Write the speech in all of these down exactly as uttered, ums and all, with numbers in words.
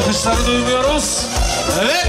Alkışları duymuyoruz. Evet.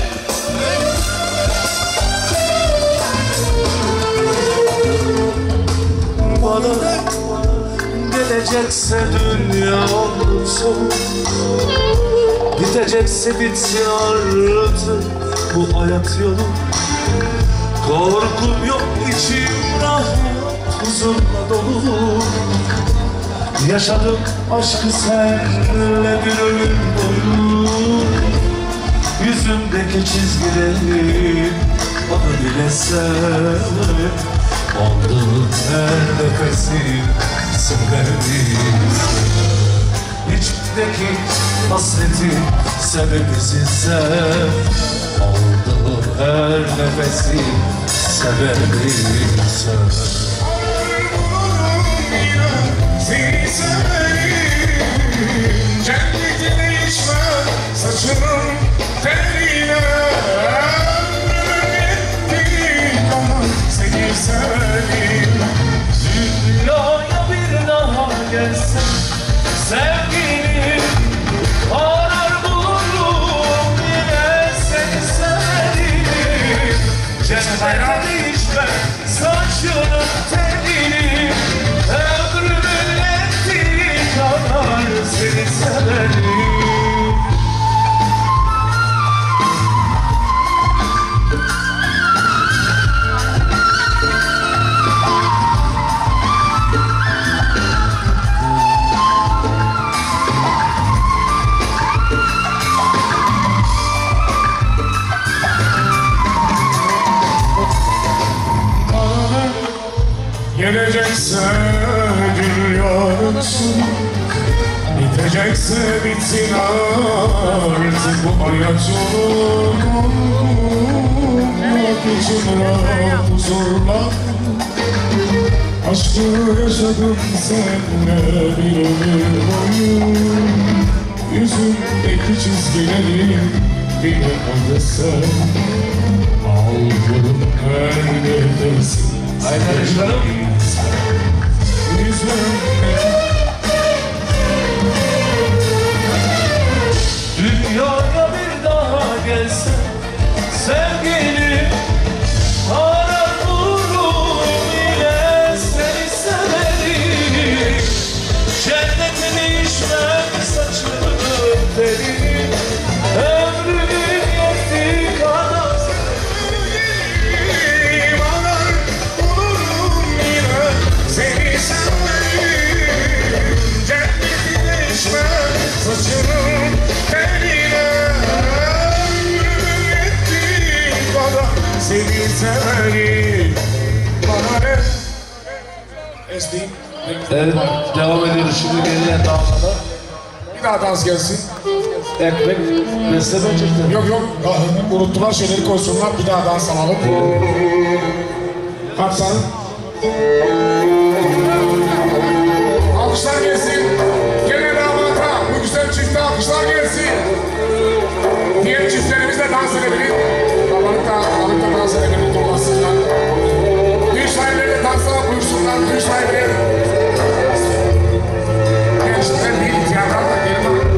Bana gelecekse dünya olsun, bitecekse bitsin artık bu hayat yolu. Korkum yok, içim rahat, huzurla dolu. Yaşadık aşkı senle bir ömür boyu. Yüzümdeki çizgileri bana bile sen. Aldığın her nefesim sebebim. İçimdeki hasretin sebebisin sen. Aldığın her nefesim sebebim sen. Seni severim, cennetine içmem, saçının teline. Ömrümün ama seni severim. Dünyaya bir daha gelsin sevgilim, arar bulurum yine seni severim. Cennetine içmem, saçının teline. Ömrümün ettiği kadar seni severim. Gelecekse dünyasın, bitecekse bitsin artık bu hayat yolu. Korkmak için rahat huzurla, aşkı yaşadım seninle bir ömür boyu. Yüzümdeki çizgileri bile adresen, aldığım her nefesim. Aynen canım. Dünyaya bir daha gelsin sevgilim, arar bulurum yine seni severim. Cennetini içmem, saçını terim. Ömrümün yettiği kadar seni severim, cennetine içmem, saçının teline. Ömrümün yettiği kadar seni severim. Bana ne? Esneyim. Evet, devam ediyoruz şimdi geriye dağlarda. Bir daha dans gelsin. Ekmek besleme çıktı. Yok yok, unuttular şeyleri koysunlar, bir daha dans alalım. Kapsan. Alkışlar gelsin. Gene damata, bu güzel çifte alkışlar gelsin. Diğer çiftlerimiz de dans edebilir. Babalık da, babalık da dans edebilir, dolaşsınlar. Düğün sahipleri de dansa buyursunlar, düğün sahipleri. Gençler değil, tiyatral da gelin.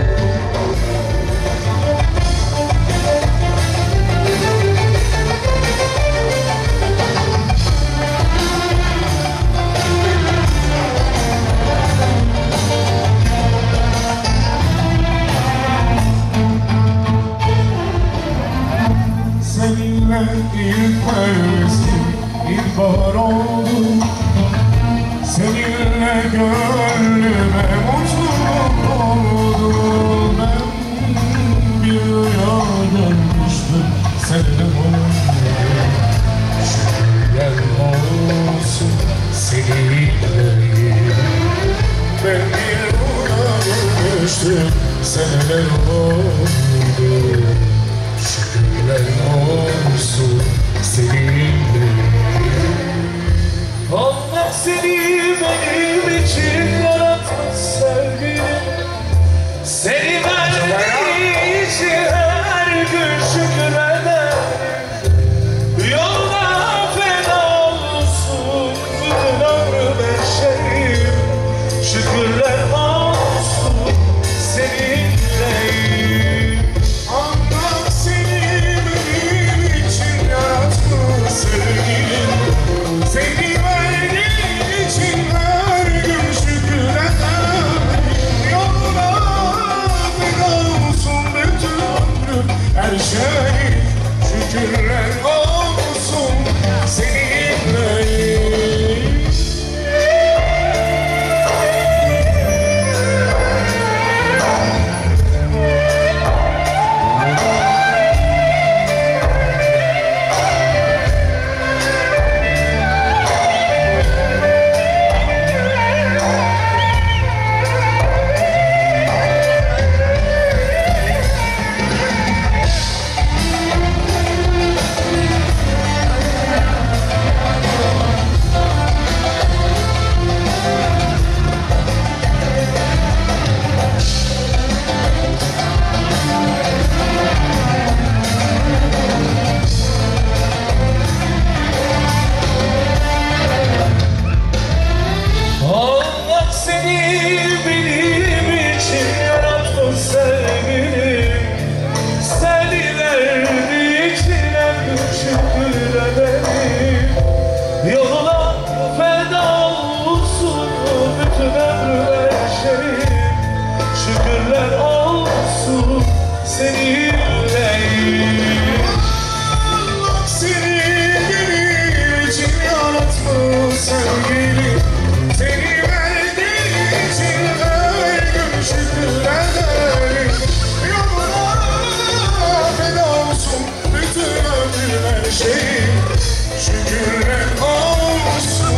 Seninle ilk mevsim ilkbahar oldu. Seninle gönlüme mutluluk oldu. Ben bir rüya görmüştüm seninle boyunca. Şükürler olsun seninle. Ben bir rüya görmüştüm seninle boyunca. Şükürler olsun seninle. Allah seni benim için yaratmış sevgilim. Seni verdiği için her gün şükür eder. Yoluna feda olsun bütün ömrüme şeyim. Şükürler olsun seninleyim. seninleyim. Allah seni benim için yaratmış sevgilim. Seni verdiğin için her gün şükürler ederim. Yoluna feda olsun bütün ömrüm her şeyim. Şükürler olsun.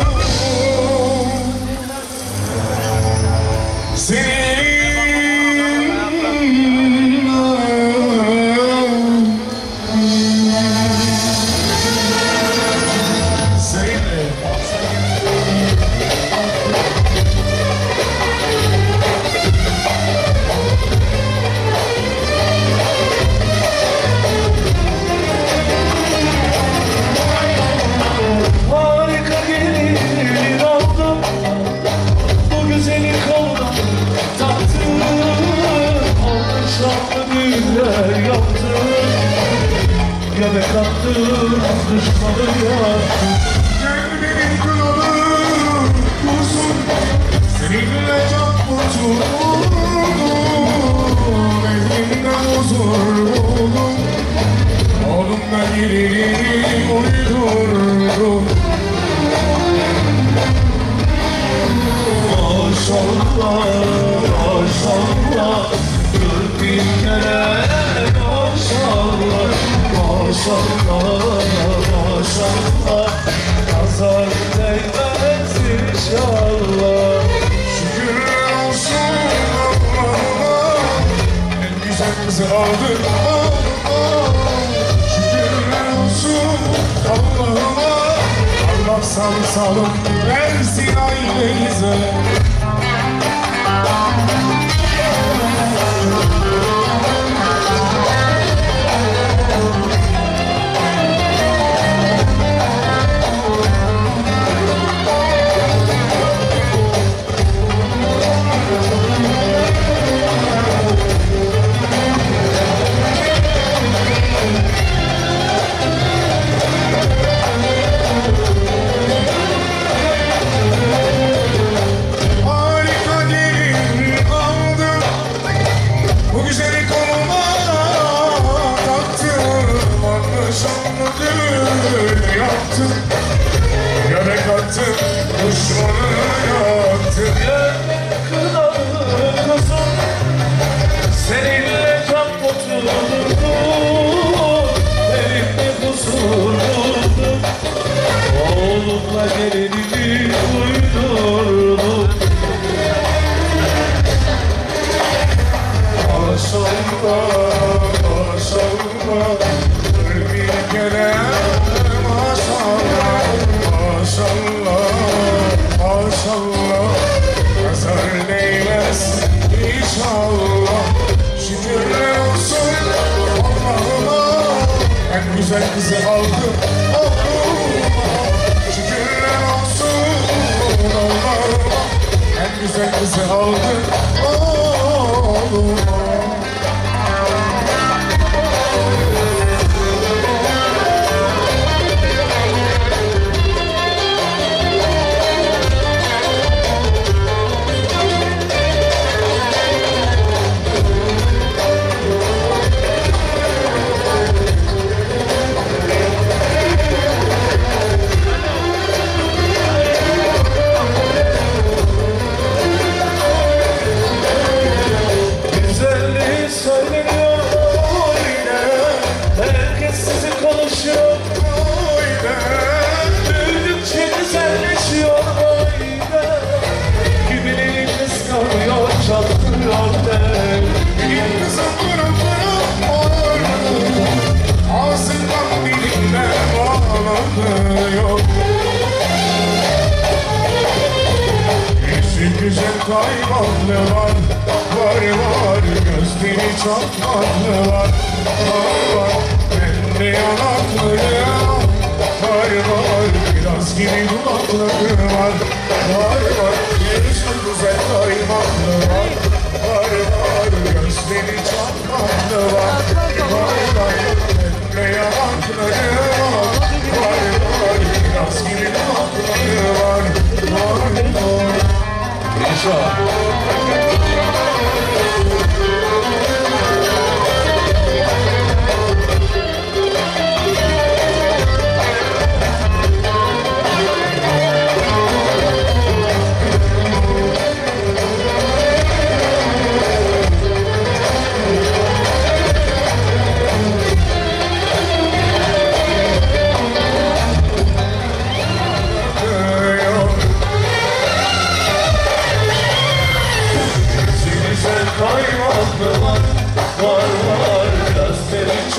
Senin göbek attım, düşmanı yaktım. Gel benim kralım, kursun, seninle çok mutluyum. Evimden huzur buldum, oğlumla gelini uydurdum. Maşallah, maşallah, kırk bin kere maşallah. Maşallah, maşallah, nazar değmez inşallah. Şükürler olsun Allah'ıma, en güzel kızı aldın Allah'ıma. Şükürler olsun Allah'ıma, Allah sağlık sağlık versin ailenize. Göbek attım, düşmanı yaktım. Gel kınalı kızım, seninle çok mutluyum. Elimde huzur buldum, oğlumla gelinimi uydurdum. Maşallah, maşallah, bir kere maşallah, maşallah, nazar değmez inşallah. Şükürler olsun Allah'ıma, en güzel kızı aldım Allah'ıma. Şükürler olsun Allah'ıma, en güzel kızı aldım Allah'ıma. Güzel kaymaklı var, var var, gözleri çok tatlı var, var var, bende yanaklı ya, var var, biraz gibi dudakları var, var var, yüzü güzel kaymaklı var, var var, gözleri çok tatlı var, var var, bende yanakları var, var var, biraz gibi dudakları var, var var.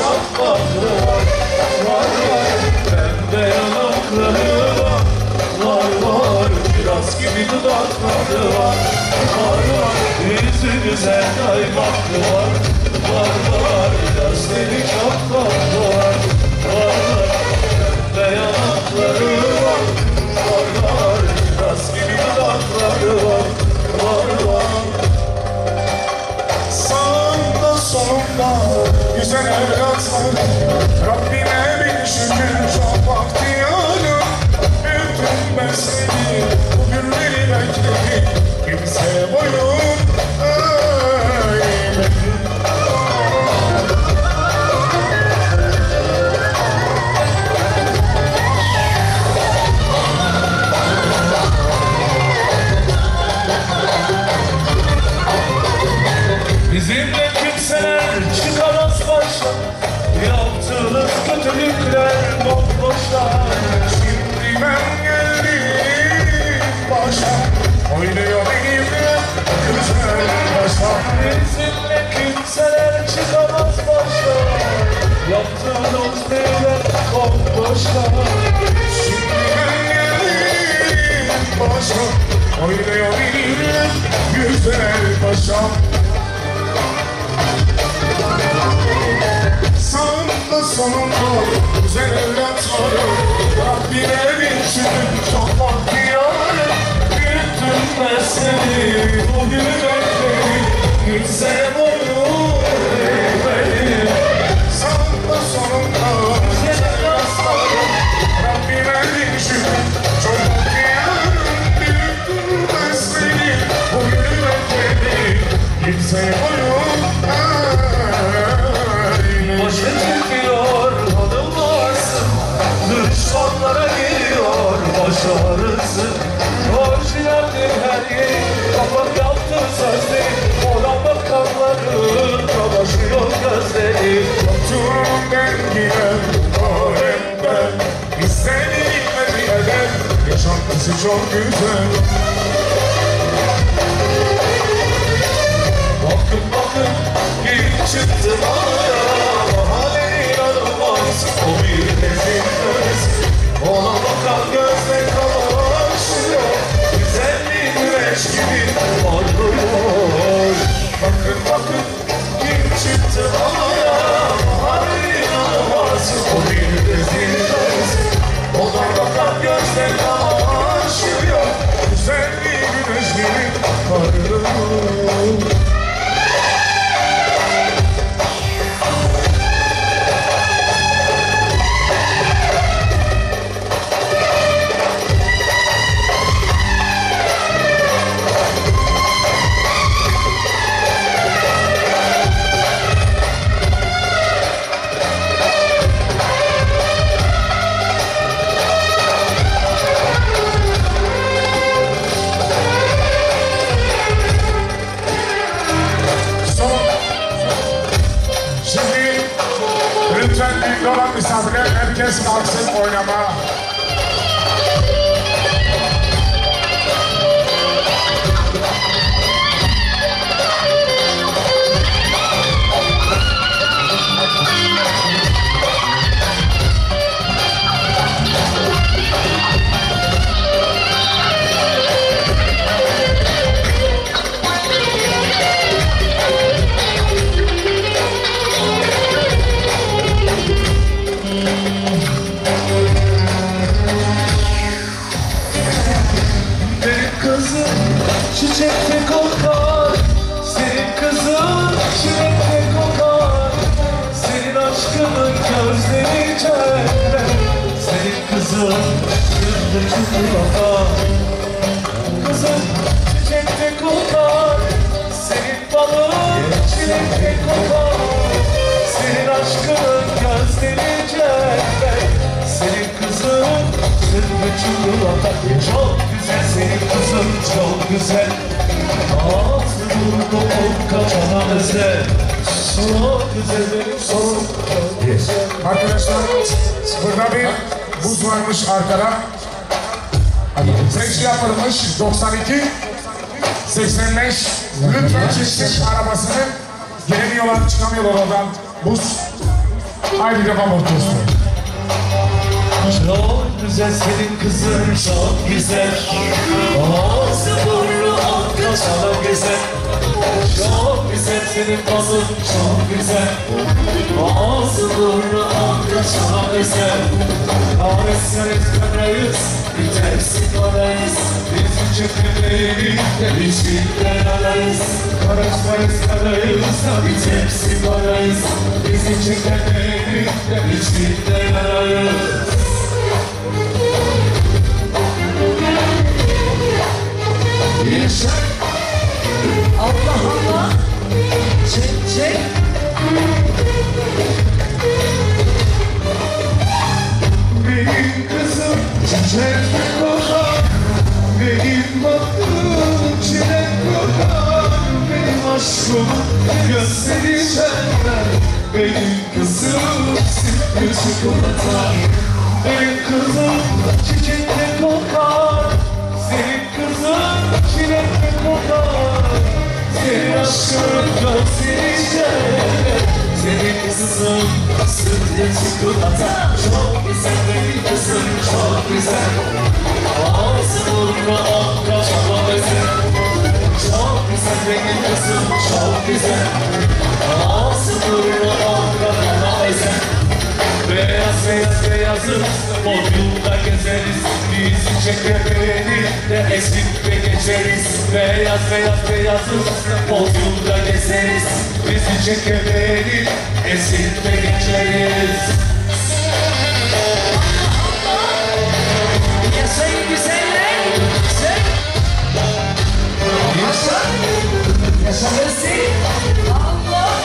çakmaklı var. Var var pembe yanakları var. Var var biraz gibi dudakları var. Var var yüzü güzel kaymaklı var. Var var gözleri çok tatlı var. Var var pembe yanakları var. Var var biraz gibi dudakları var. Var var Sağında solunda güzel evlatlar, Rabbime bin şükür çok bahtiyarım. Büyüttüm ben seni, bugünleri bekledim, kimseye boyun eğmedim. Bizimle kimseler çıkamaz başa. Yaptığınız kötülükler bomboşlar. Şimdi ben geldim başa, oynuyor benimle güzel başa. Bizimle kimseler çıkamaz başa. Yaptığınız şeyler bomboşlar. Şimdi ben geldim başa, oynuyor benimle güzel başa. Sağında sonunda güzel evlatlarım, Rabbine bin şükür çok bahtiyarım. Büyüttüm ben seni, bugün bekledim, kimseye boyun eğmedim. Sağında sonunda güzel evlatlarım, Rabbine bin şükür çok bahtiyarım. Büyüttüm ben seni, bugün bekledim, kimseye boyun eğmedim. Başa çıkıyor hanımlarsın, düşmanlara giriyor baş ağrısı. Orijinaldir her yeri, kapak yaptı sözleri, ona bakanların kamaşıyor gözleri. Oturum ben gider, alemden İstediğime bir eder, yaşantısı çok güzel. Bakın bakın ilk çıktı bana, hale inanılmaz, o bir nezilmez. Ona bakan gözle kamaşıyor, güzelliği güneş gibi parlıyor. Bakın bakın ilk çıktı bana, hale inanılmaz, o bir nezilmez. Ona bakan gözle kamaşıyor, Güzelliği güneş gibi parlıyor. Şimdi lütfen büyük olan misafirler herkes kalksın oynama. çiçekte kokar, senin kızın çilekte kokar. Senin aşkının gözleri cennet, senin kızın sütlü kokar. Kızın çiçekte kokar, senin balın çilekte kokar. Senin aşkının gözleri cennet, senin kızın sütlü çikolata. Çok güzel senin kızın, çok güzel. Ağzı burnu ok kaçana özel. Çok güzel benim sorun. Yes. Arkadaşlar burada bir buz varmış arkada. Seçki yapılmış doksan iki seksen beş. Lütfen çiftlik arabasını gelemiyorlar, çıkamıyorlar oradan. Buz Haydi devam orkestra. Çok güzel senin kızın, çok güzel. Ağzı burnu akka çok güzel. Çok güzel senin kızın, çok güzel. Ağzı burnu akka çok güzel. Kahretsin karayız, bitersin parayız. Biz çökmeyi biz birden arayız. Karışmayız karayız, bitersin parayız. Bizi çökmeyi biz birden arayız. Yaşar. Allah Allah. Çek çek. Benim kızım çiçek kokar, benim baktığım çilek kokar, benim aşkım gözleri çeker, benim kızım sütlü çikolata. Benim kızım çiçekle kokar, senin kızın çilekle kokar, senin aşkın gözleri çeker, senin kızın sütlü çikolata. Çok güzel benim kızım, çok güzel. Ağzı burnu akka çok güzel. Çok güzel benim kızım, çok güzel. Ağzı burnu akka çok güzel. Beyaz beyaz beyazız, podyumda gezeriz. Bizi çeker beni de esip ve geçeriz. Beyaz beyaz beyazız, podyumda gezeriz. Bizi çeker beni, esip ve geçeriz. Yaşayın güzeller. Çek. Yaşa. Yaşamasın. Allah.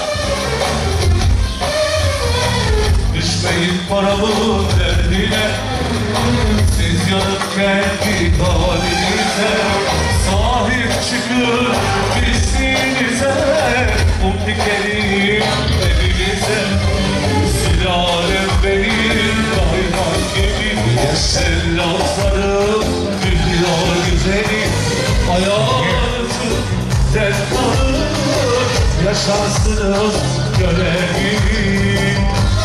Düşmeyin paramın derdine, siz yanıp kendi halinize. Sahip çıkın bizinize, um dikelim evinize. Sülalem benim kaymak gibi, evlatlarım dünya güzeli. Hayatı dert kalır, yaşarsınız görevim.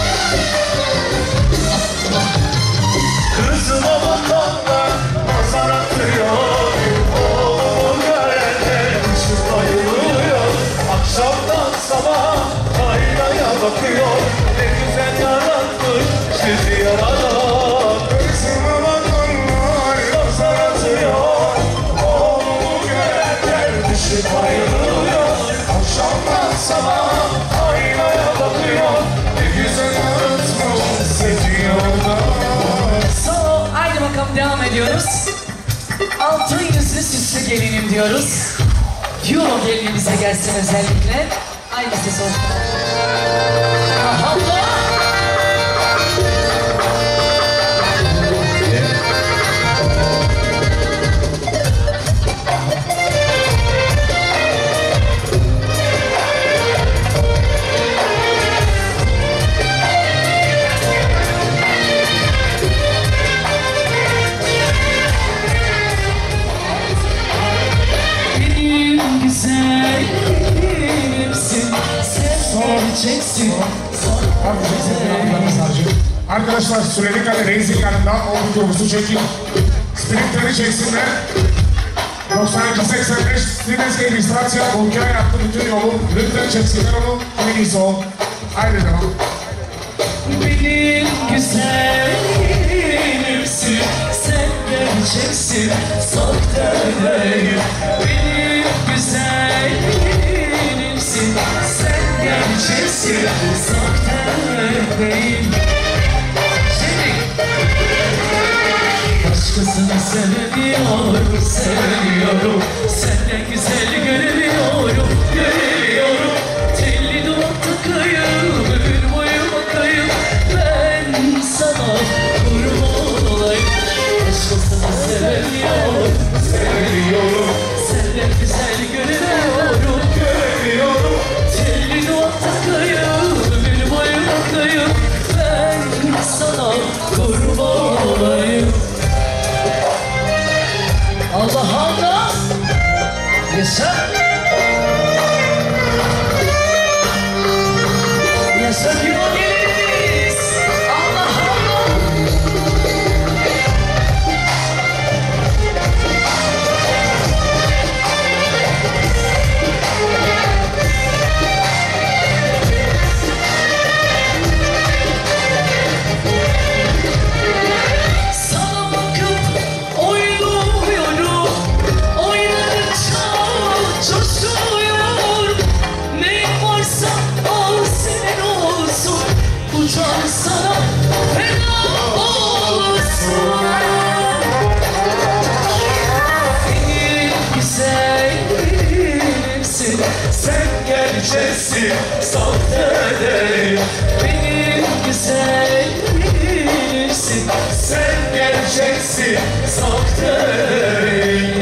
Kızıma bakanlar nazar atıyor, oğlumun görenler ışık bayılıyor. Akşamdan sabah aynaya bakıyor, ne güzel yaratmış sizi yaradan. Kızıma bakanlar Nazar atıyor, oğlumun görenler ışık bayılıyor. Akşamdan sabah aynaya bakıyor, ne güzel yaratmış sizi yaradan. So, haydi bakalım devam ediyoruz. Altın yüzlü süslü gelinim diyoruz. Euro gelinimize gelsin özellikle. Aynı ses olsun. Allah! Benim güzelimsin, seveceksin. Arkadaşlar söyledik hani Reis'in yanında o videomuzu çekin. Sprintleri çeksinler. doksan iki seksen beş Sineske registrasyon Bulgar'a yaptı bütün yolu. Lütfen çeksinler onu. En iyisi o. Haydi devam. Benim güzelimsin, sen gerçeksin, sahtedeyim. Benim güzelimsin, sen gerçeksin, sahtedeyim. Şimdi başkasını sevmiyorum, sevmiyorum. Senden güzel göremiyorum, göremiyorum. Telli duvar takayım, ömür boyu bakayım. Ben sana kurban olayım. Başkasını sevmiyorum, sevmiyorum. Senden güzel göremiyorum, göremiyorum. Telli duvar takayım, ömür boyu bakayım. Ben sana kurban olayım. Allah Allah! Yaşa! Yaşa Euro gelini! can sana feda olsun. Benim güzelimsin, Sen gerçeksin, sahte değil. benim güzelimsin. Sen gerçeksin, sahte değil.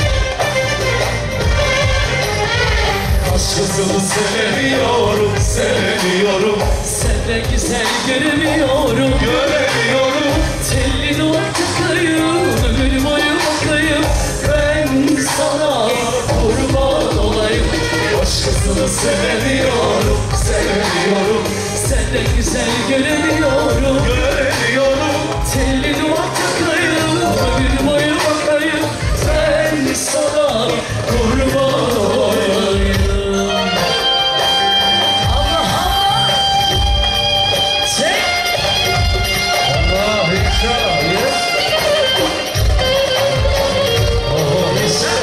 Başkasını sevemiyorum, sevemiyorum. Senden güzel göremiyorum, Göremiyorum. telli duvar tıkayım, ömür boyu bakayım. Ben sana kurban olayım. Başkasını sevemiyorum, sevemiyorum. Senden güzel göremiyorum, Göremiyorum. telli duvar tıkayım, ömür boyu bakayım. Ben sana kurban olayım. Allah Allah! Çek! Allah inşallah. Yes. Oh, inşallah.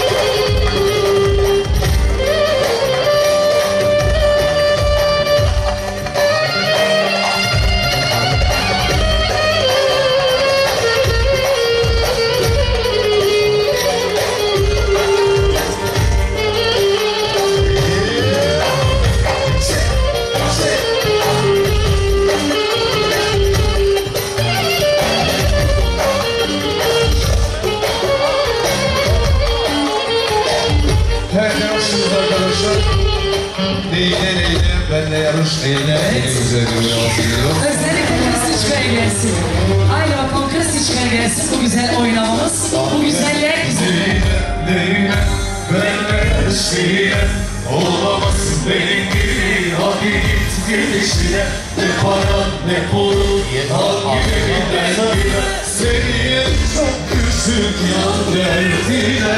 Herkese hoşçakalın arkadaşlar. Neyine neyine, benle yarış neyine, yeni güzel bir yol geliyor. Özellikle Kırsıçka'ya gelsin. Haydi bakalım Kırsıçka'ya gelsin bu güzel oynamamız. Bu güzeller bizim. Neyine, neyine, benle yarışmaya. Olamazsın benim gibi, hadi git gelişine. Ne para ne pulun, hangi birinden bile. Seni çok küçük yan derdine.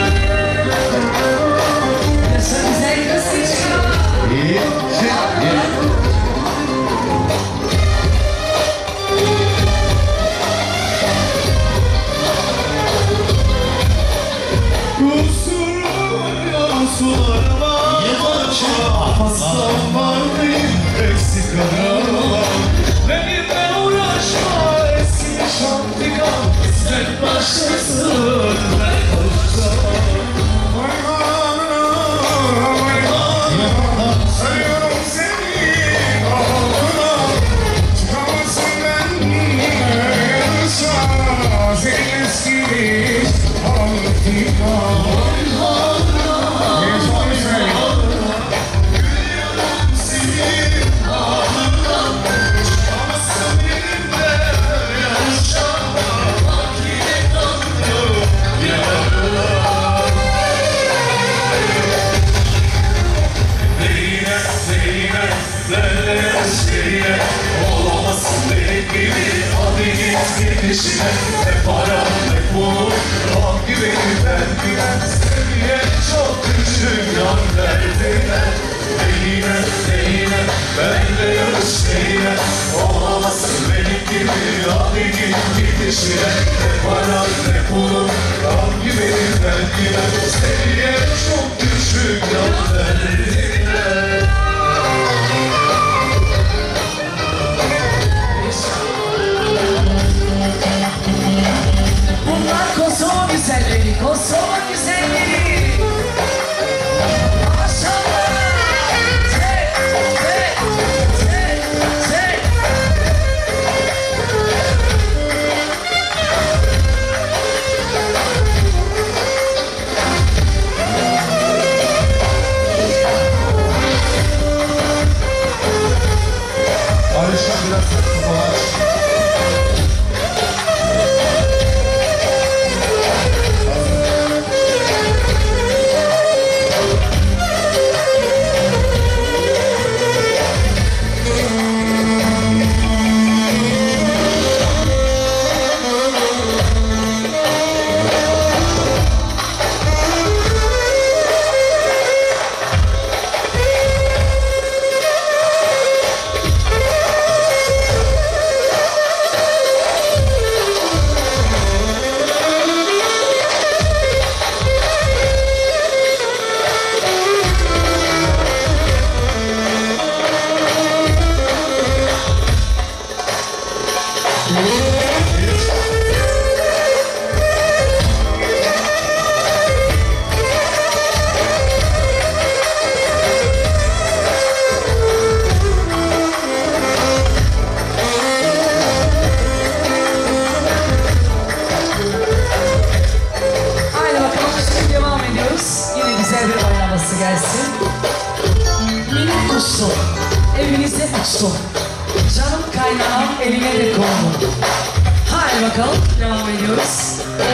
Yaşa güzel Kırsıçka. İyi, şey, iyi. Kusuruma, sularıma, hastam var benim, eksik arama. Benimle uğraşma, eski şantikan, sen başkasın, ben konuşamam. Sarıyorum seni ağlına, çıkamazsın benden yarışa. Senin eski antika. Olamazsın benim gibi, hadi git gidişine. Ne para ne pul, hangi benim ben güven. Seviye çok küçük yan derdine. Neyine, neyine, benle yarış neyine. Olamazsın benim gibi, hadi git gidişine. Ne para ne pul, hangi benim ben güven. Seviye çok küçük yan derdine. Bunlar Kosova güzelleri, Kosova güzelleri. Maşallah. Çek, çek, çek, çek. Alişan biraz saksı falan. uçtu. Canım kaynanam eline de kondu. Haydi bakalım, devam ediyoruz.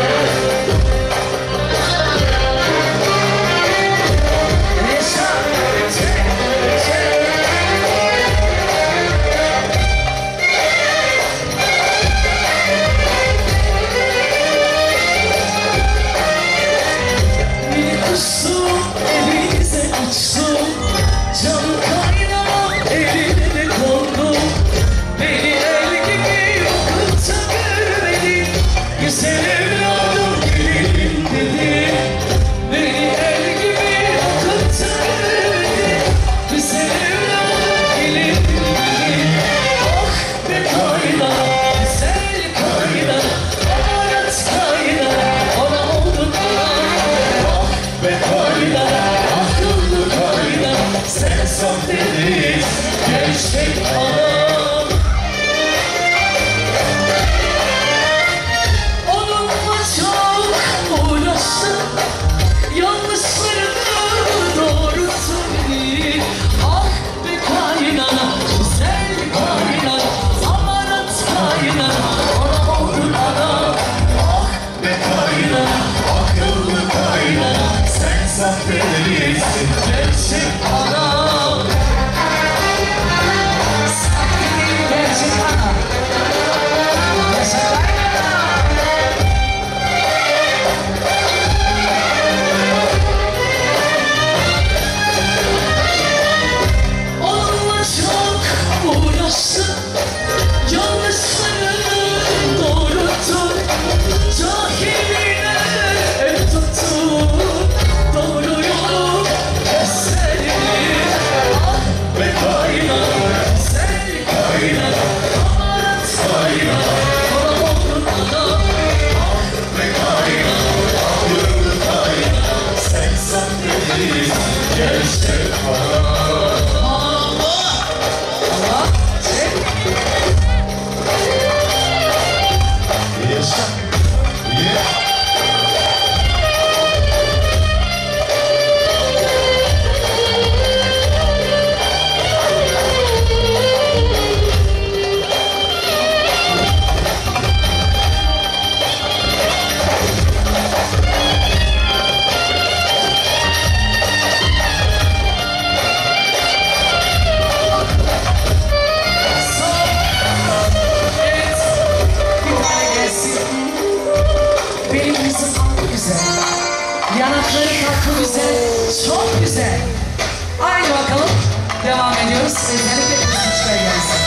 Yanakları tatlı güzel, çok güzel. Haydi bakalım, devam ediyoruz. Özellikle kısıçlar gelsin.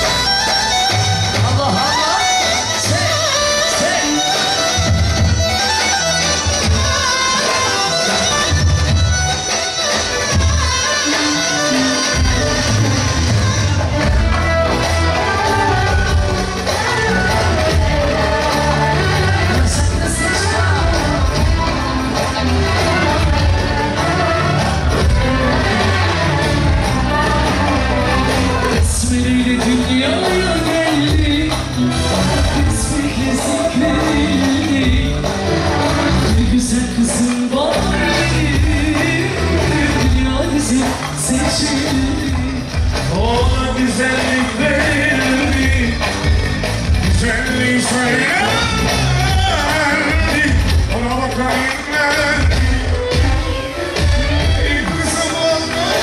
Allah Allah, sen, sen. İsmiyle dünyaya geldi, ismiyle zikredildi. Bir güzel kızım var benim, dünya bizi seçildi. Ona güzellik verildi, Güzelliği söylendi, ona bakayım ben. Bir zaman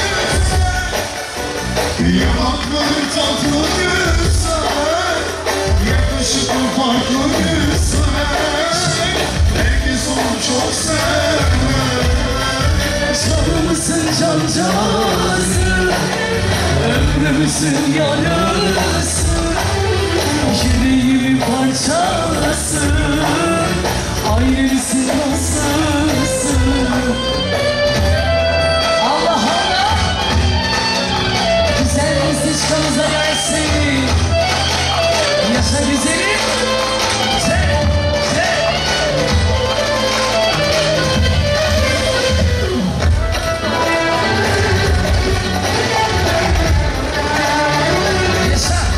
yanakları tatlı güzel, yakışıklı farklı güzel. Herkes onu çok sever. canımızın cancağızı, ömrümüzün yarısı, yüreğimin parçası, ailemizin nasısı. Allah Allah! Güzel müzikçamıza gelsin. Yaşa güzelim. Sen, sen. Yaşa.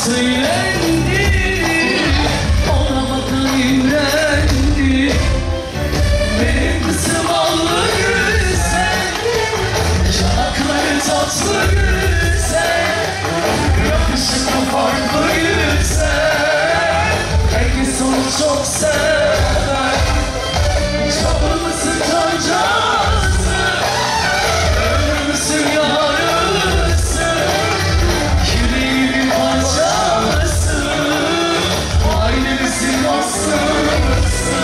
söylendi, ona bakan imrendi. Benim kızım allı güzel, yanakları tatlı güzel, yakışıklı farklı güzel. Herkes onu çok sever, çapımızın kancası, ömrümüzün yarısı, yüreğimin parçası, ailemizin aslısı.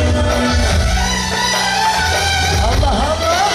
Allah Allah!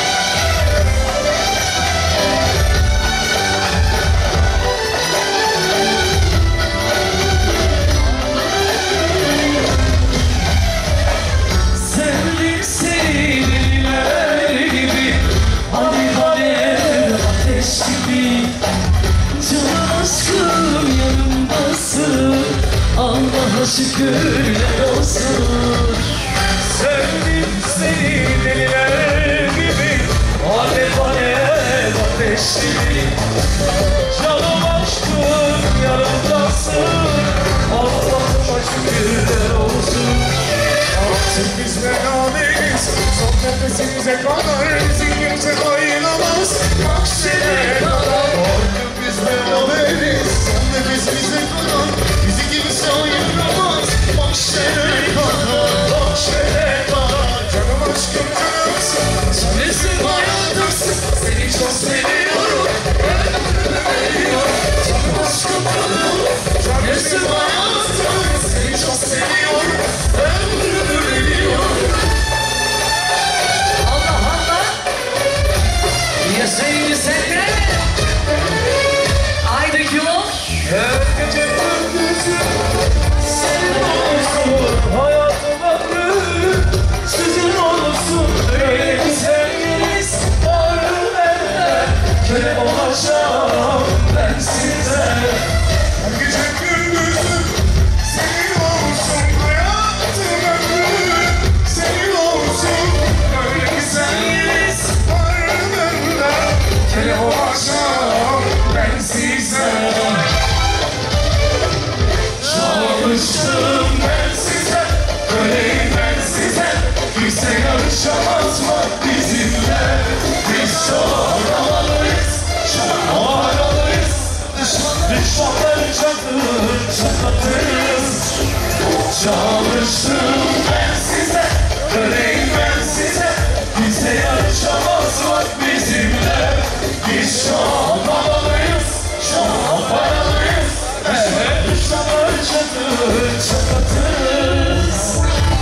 Sevdim seni deliler gibi, alev alev ateş gibi. Canım aşkım yanımdasın, Allah'a şükürler olsun. Sevdim seni deliler gibi, alev alev ateş gibi. Canım aşkım yanımdasın, Allah'a şükürler olsun. Artık biz beraberiz, son nefesimize kadar bizi kimse ayıramaz. Mahşere kadar. Artık biz beraberiz, son nefesimize kadar bizi kimse ayıramaz. Mahşere kadar, mahşere kadar. Canım aşkım canımsın, Sensin hayatımsın, seni çok seviyorum. Ömrümü veriyorum, canım aşkım canım. Sensin hayatım, seni çok seviyorum. Ömrümü veriyorum. Allah Allah! Yaşayın sende. Haydi yol. her gece gündüzüm senin olsun. Hayatım ömrüm sizin olsun. Öyle bir sevginiz var bende. Köle olacağım ben size. Her gece gündüzüm senin olsun. Hayatım ömrüm senin olsun. Öyle bir sevginiz var bende. Köle olacağım ben size. Çalıştım ben size, köleyim ben size. Kimse yarışamaz mı bizimle? Biz çok havalıyız, çok havalıyız. Düşmanları çatır çatlatırız. Çalıştım ben size, köleyim ben size. Kimse yarışamaz mı bizimle? Biz çok havalıyız, çok paralıyız. Evet, düşmanları çatır çatlatırız.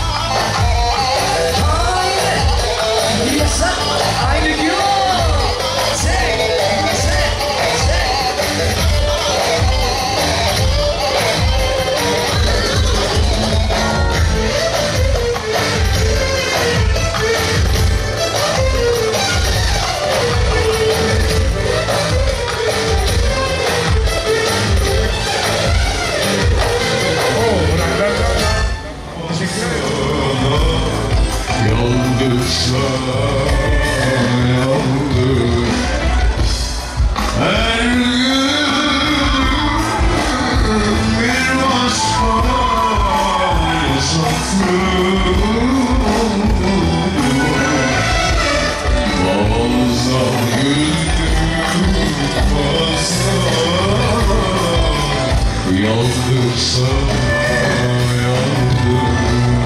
Haydi, yaşa, haydi yol. Çek, çek, çek. Yandıkça yandık. Her gün bir başka yaşatım. Fazla güldüm, fazla yandıkça yandık.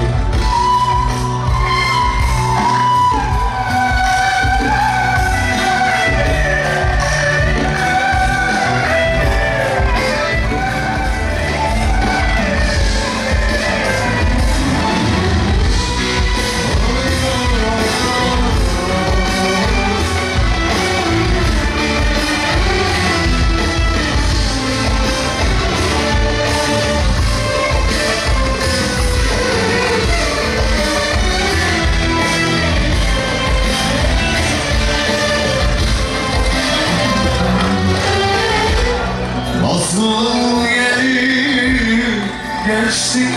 Nasıl gelip geçtik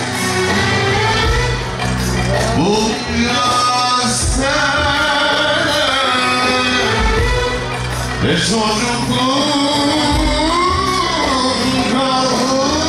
bunca sene, ne çocukluğum kaldı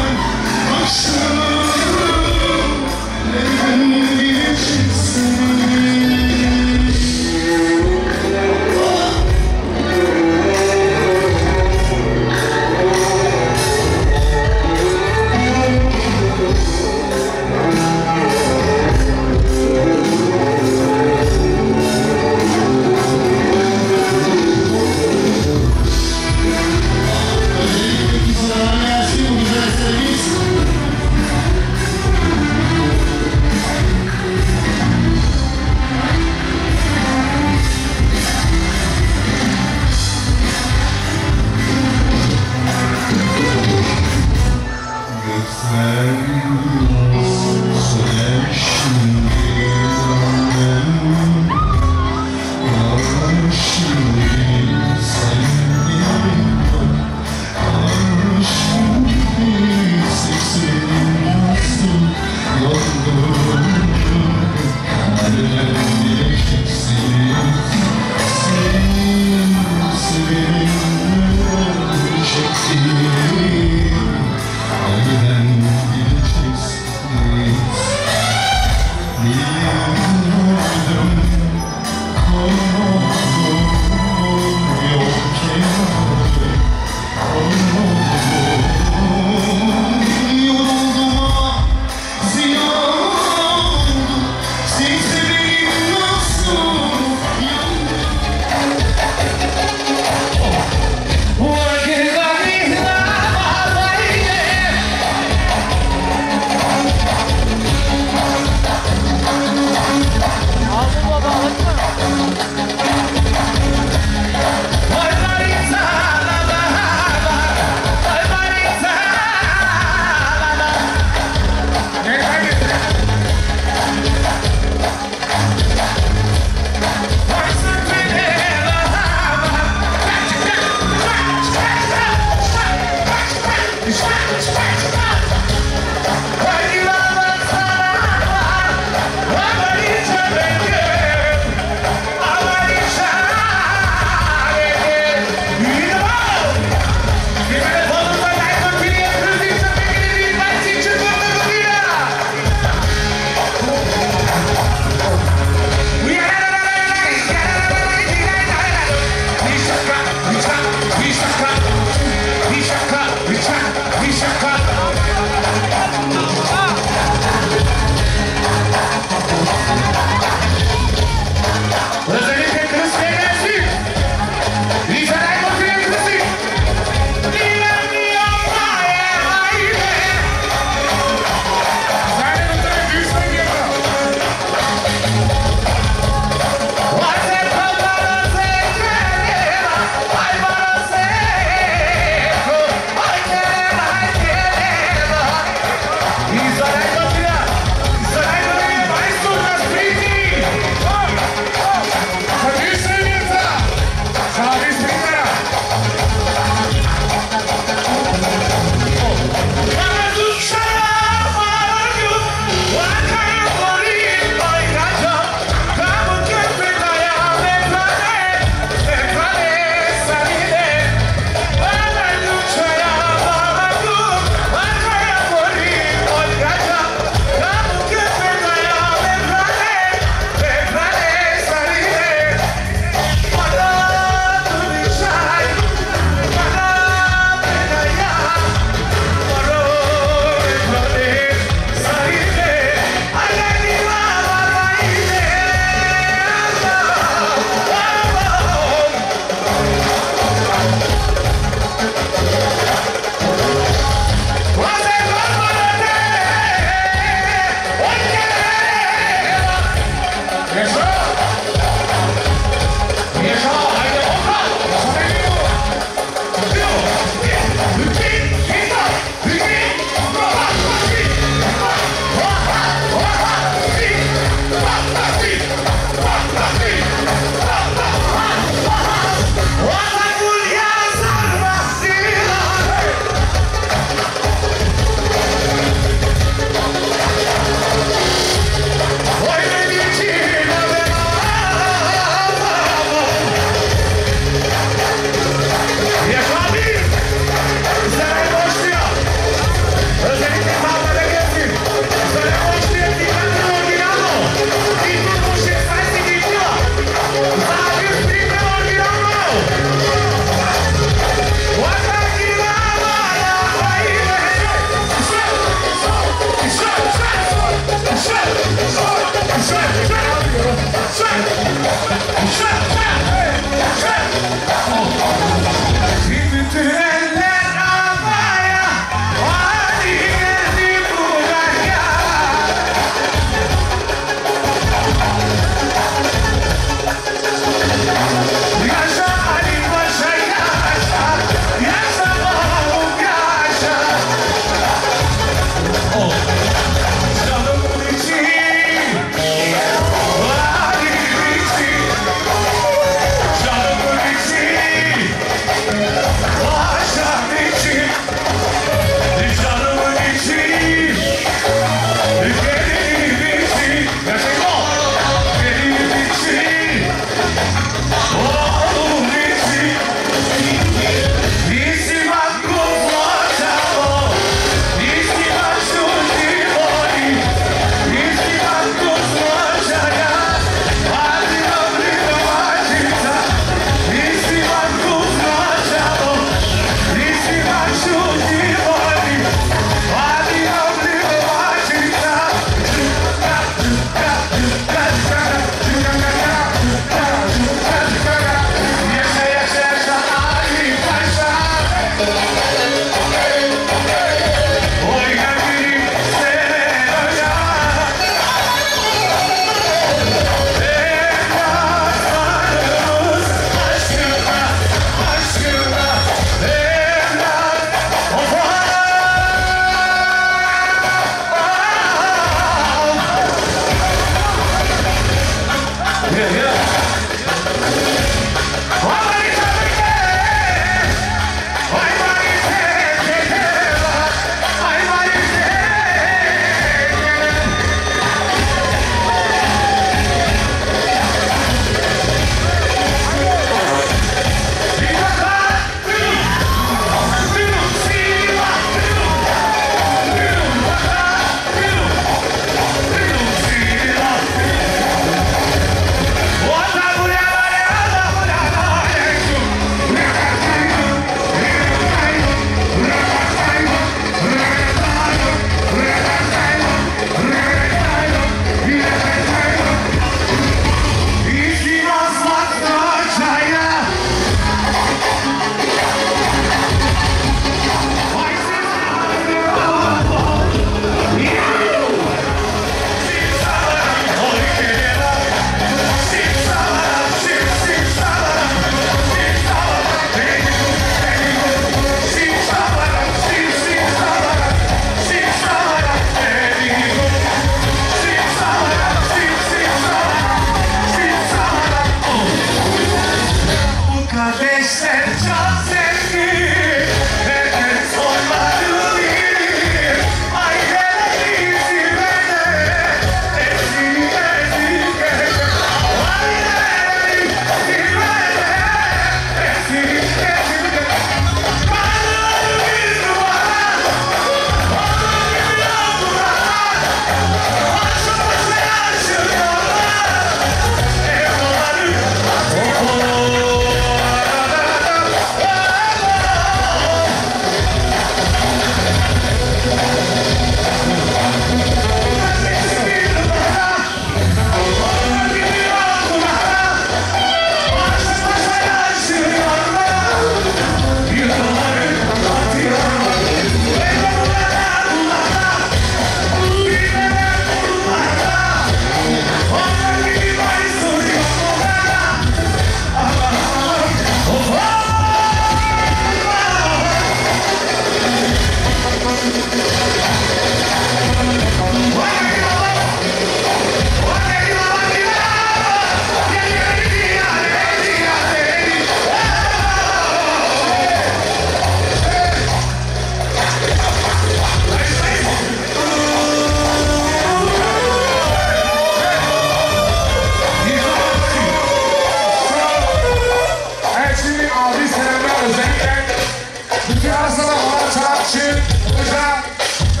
Özellikle bütün arasında olan sanatçı, hoca,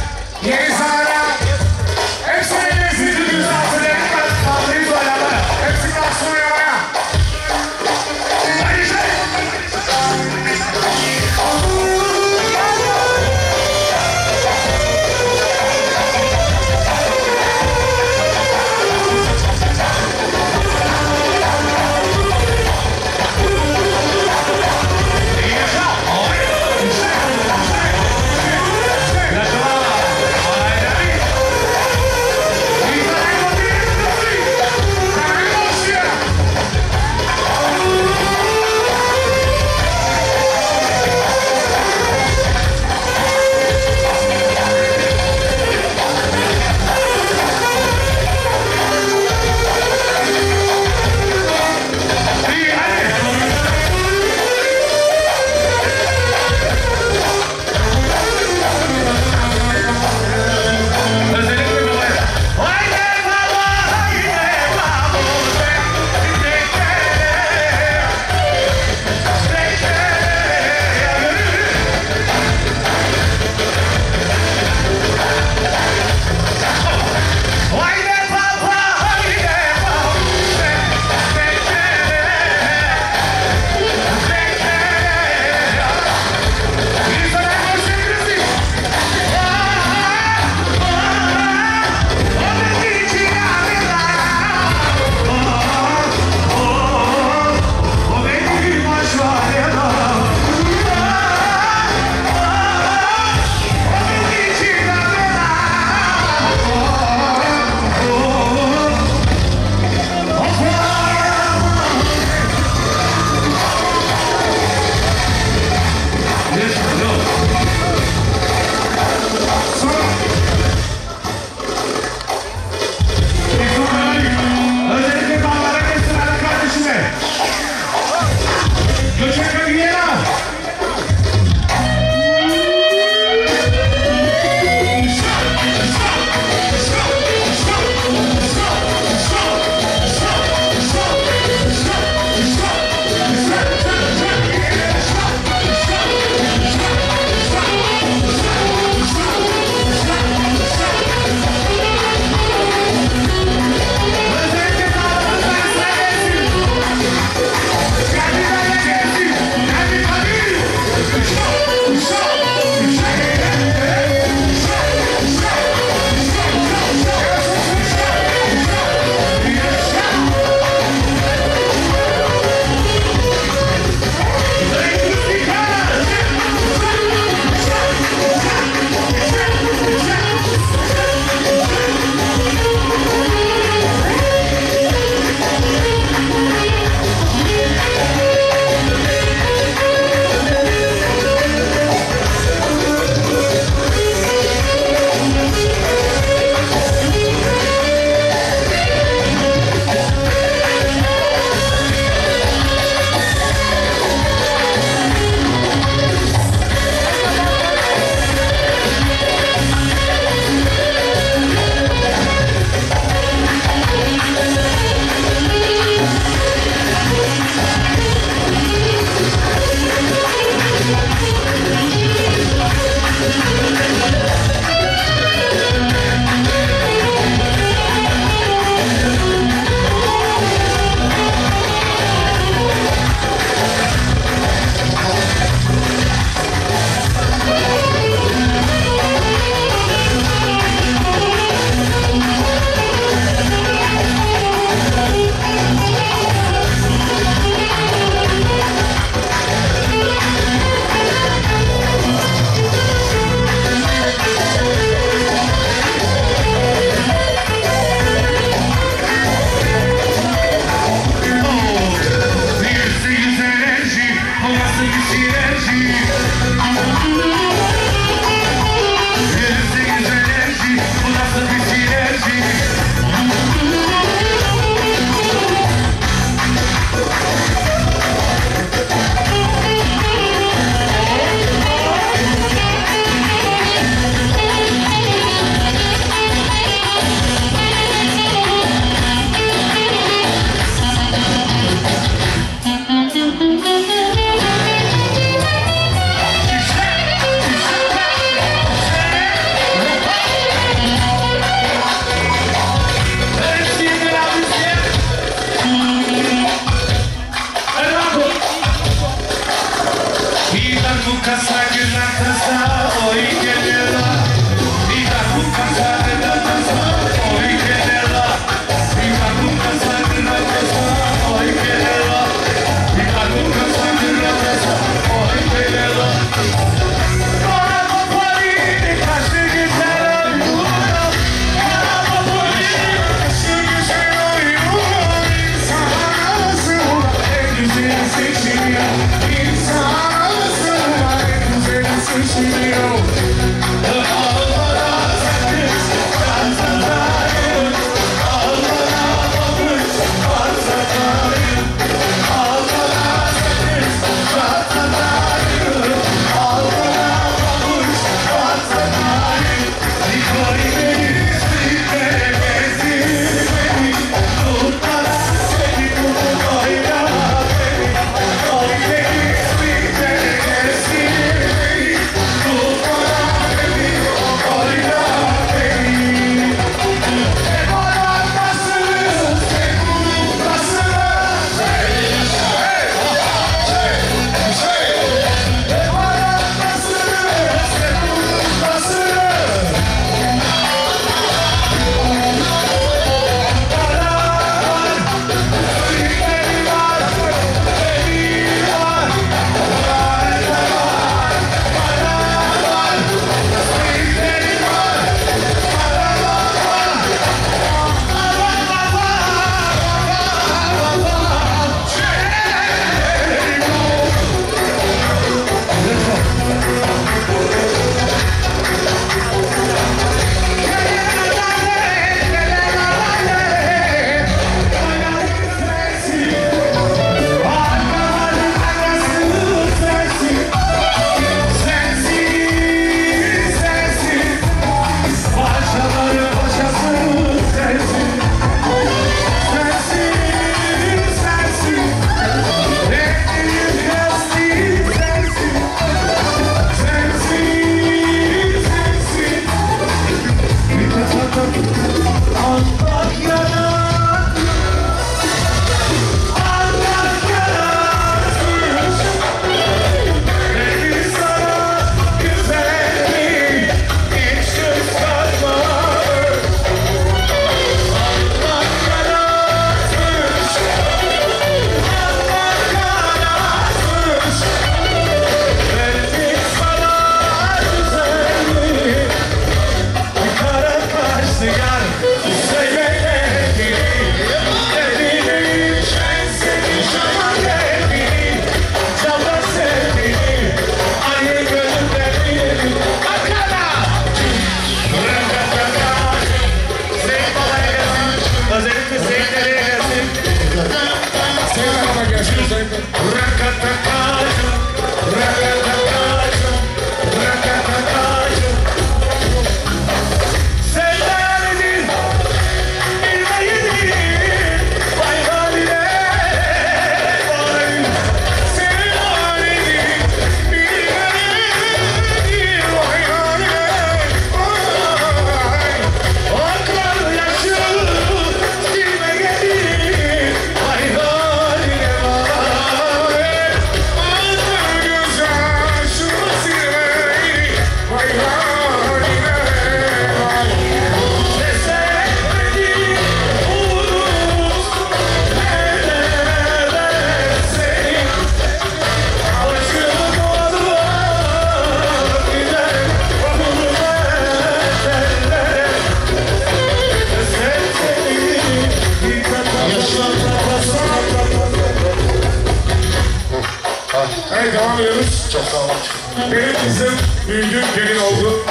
Evet devam ediyoruz. Çok sağ olun. Benim kızım büyüdü, gelin oldu.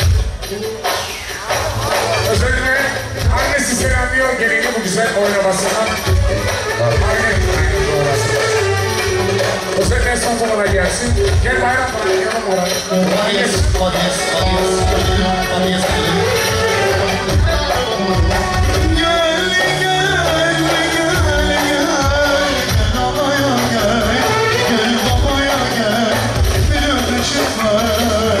Özellikle annesi selamlıyor gelini bu güzel oynamasına. Aynen. Özellikle son zamana gelsin. Gel bayram bana, yanım bana. Adiyes, adiyes, adiyes, adiyes, Gel gel gel gel babaya gel, gel babaya gel, bir öpücük ver.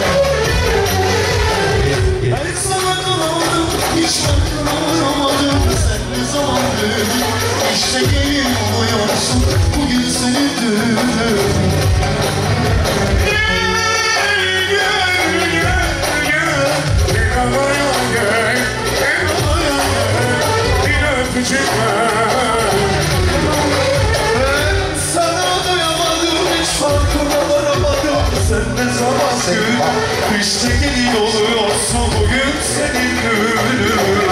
Ben sana kalmadım, hiç bakmamadım. Sen ne zaman büyüdün, işte gelin oluyorsun. Bugün senin düğünün. İşte gelin oluyorsun bugün senin düğünün.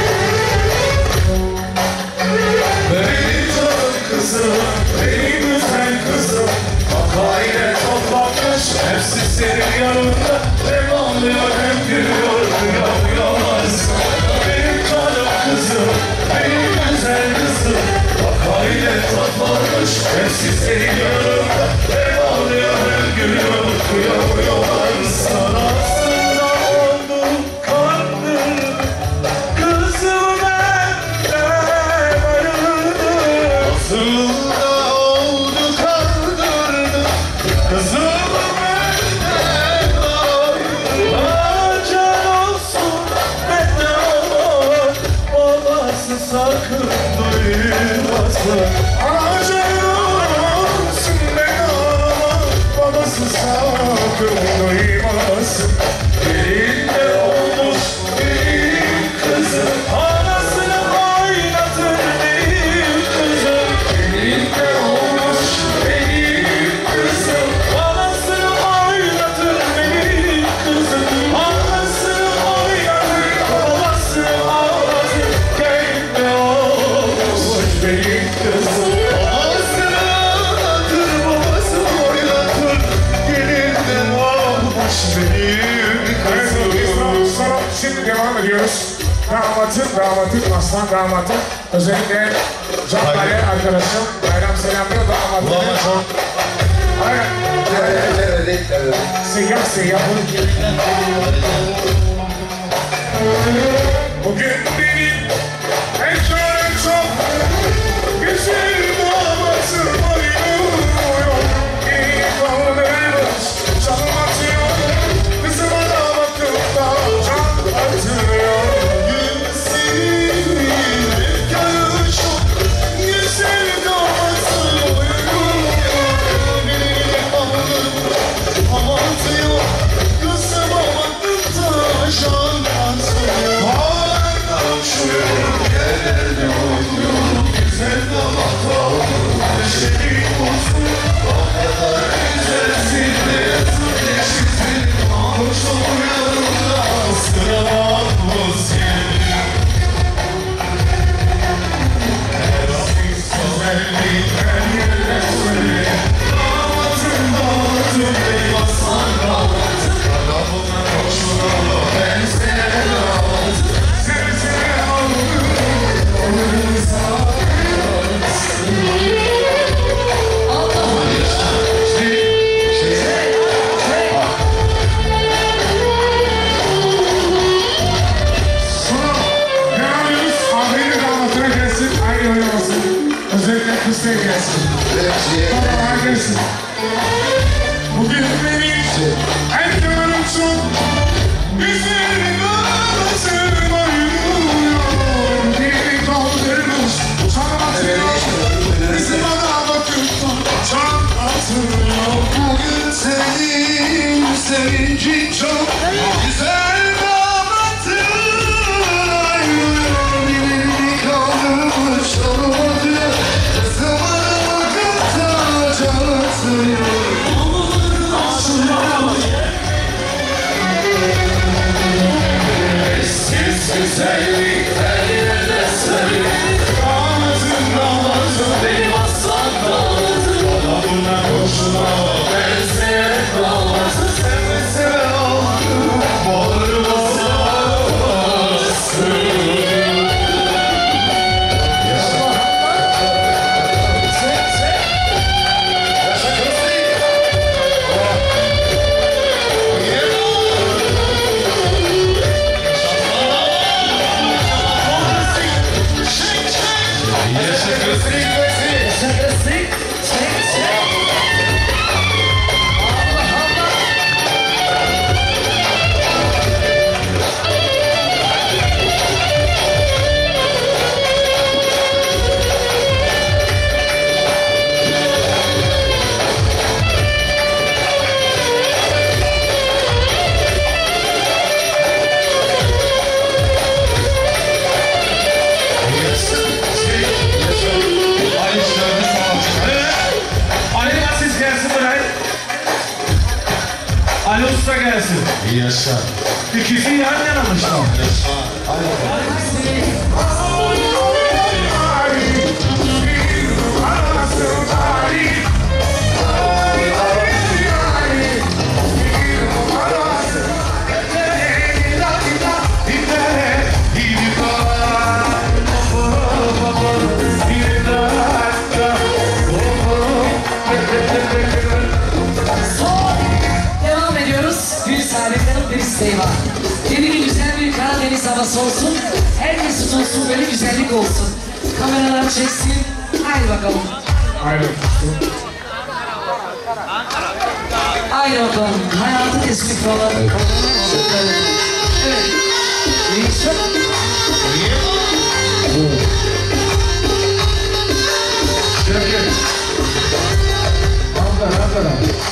Benim canım kızım, benim güzel kızım. Bak aile toplanmış, hepsi senin yanında. Hem ağlıyor hem gülüyor, duyamıyorlar. Benim canım kızım, benim güzel kızım. Bak aile toplanmış, hepsi senin yanında. Hem ağlıyor hem gülüyor, duyamıyorlar. Sana aslında oldum kandım, kızım benden ayrıldı. Aslında oldu kandırdı, kızım benden ayrıldı. Can olsun benden olur, babası sakın duymasın. Can olsun benden olur, babası sakın duymasın. Elinde olmuş benim kızım, anasını oynatır benim kızım. Elinde olmuş benim kızım, anasını oynatır benim kızım. Anasını oynatır, babası ağlasın. Elinde olmuş benim kızım, anasını oynatır, babası oynatır. Elinde olmuş benim Evet, kızım. sonra şimdi devam ediyoruz. Damatın, damatın, aslan damatın. Özellikle Can Kale arkadaşım. Bayram selamlıyor damatın. Aynen. Seyyah seyyah. Bugün benim en çok en çok güzel damatım oynuyor. İyi kaldırmış, canım atıyor. Kızıma da bakıp da can atıyor. Gün senin efkarı çok güzel damatın uyguyor. Beni kaldırmış, amatıyor. Kızıma bakıp da can atıyor. Ağlardan uçuyorum, yerlerde oynuyorum. Güzel damat oldum, her şeyi bozdu. O kadar güzelsin de yazık eşitsin. Hoş oluyorum da sıra bakmaz yerim. Güzellik her yerde söyle. Damatım damatım ey aslan damatım. Arabına koşuna ben sene damatım. Seni seni aldım. Onurumuza Sonra devam ediyoruz. Ahmet'in damatına gelsin. Aynı oynamasın. Özellikle kız da gelsin. Baba gelsin. Bugün benim en canım çok güzel damatım oynuyor. Beni kaldırmış, can atıyor. Kızıma da bakıp da can atıyor. bugün senin sevincin çok güzel damatın ayrılıyor. Birini kaldırmış olmadı, kızıma bakıp da can atıyor. gelsin. İyi yaşa. İkisi yan yanamışlar. Yaşa. Devam ediyoruz. Gül sahibinin bir isteği var. Yeni bir güzel bir Karadeniz havası olsun. Herkes tutulsun, böyle güzellik olsun. Kameralar çeksin. Haydi bakalım. Haydi. Haydi bakalım. Hayatı tespit olan. Evet. Değişim. Şevket. Ankara, Ankara.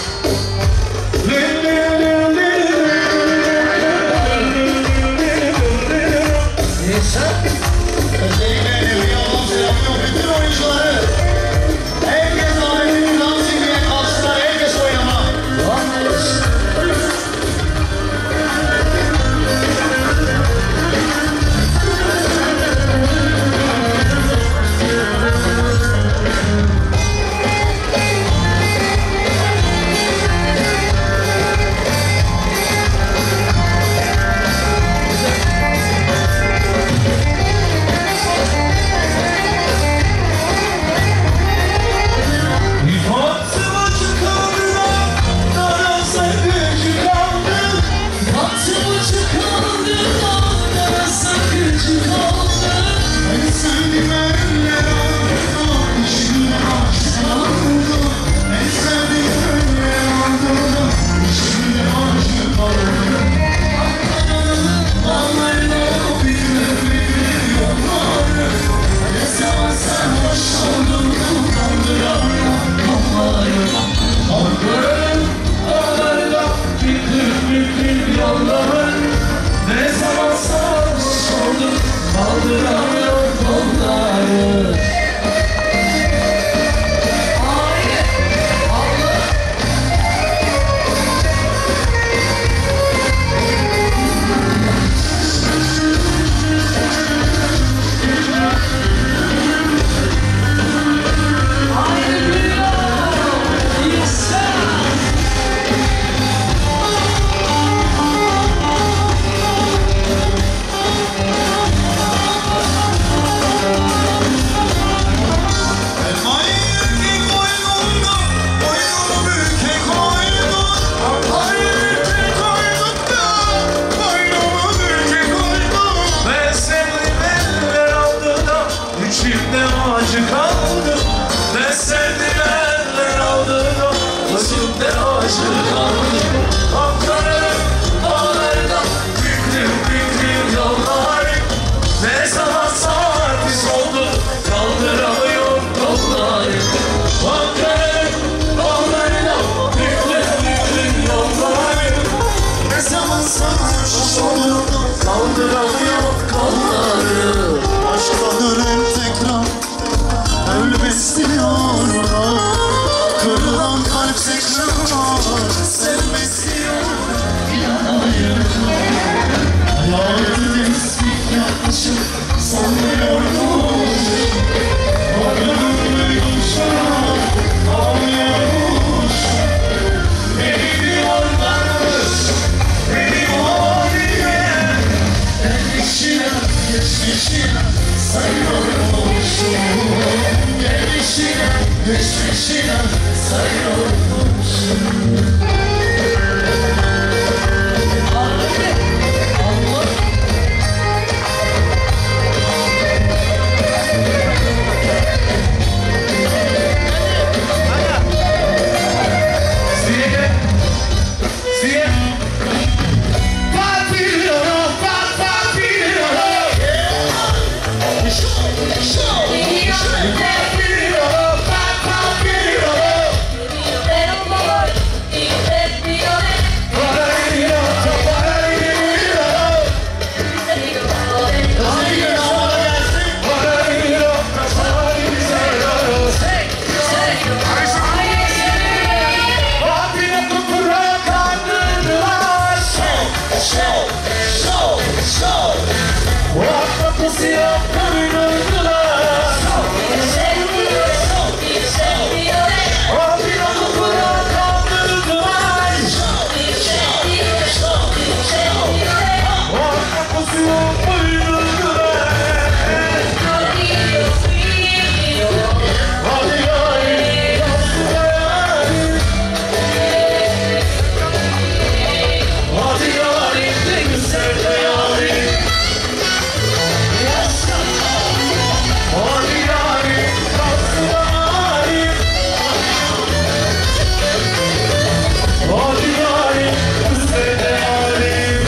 Özellikle bir yalan selamlıyor bütün oyuncuları. Herkes ailesinin dans etmeye kalksınlar, herkes oynama. Show. Kapısı yok kırıldılar. O bir okula kaldırdılar. O kapısı yok kırıldılar. Hadi gari kaldırdılar. Hadi gari ne güzel de yarim. Hadi gari kaldırdılar. Hadi gari güzel de yarim.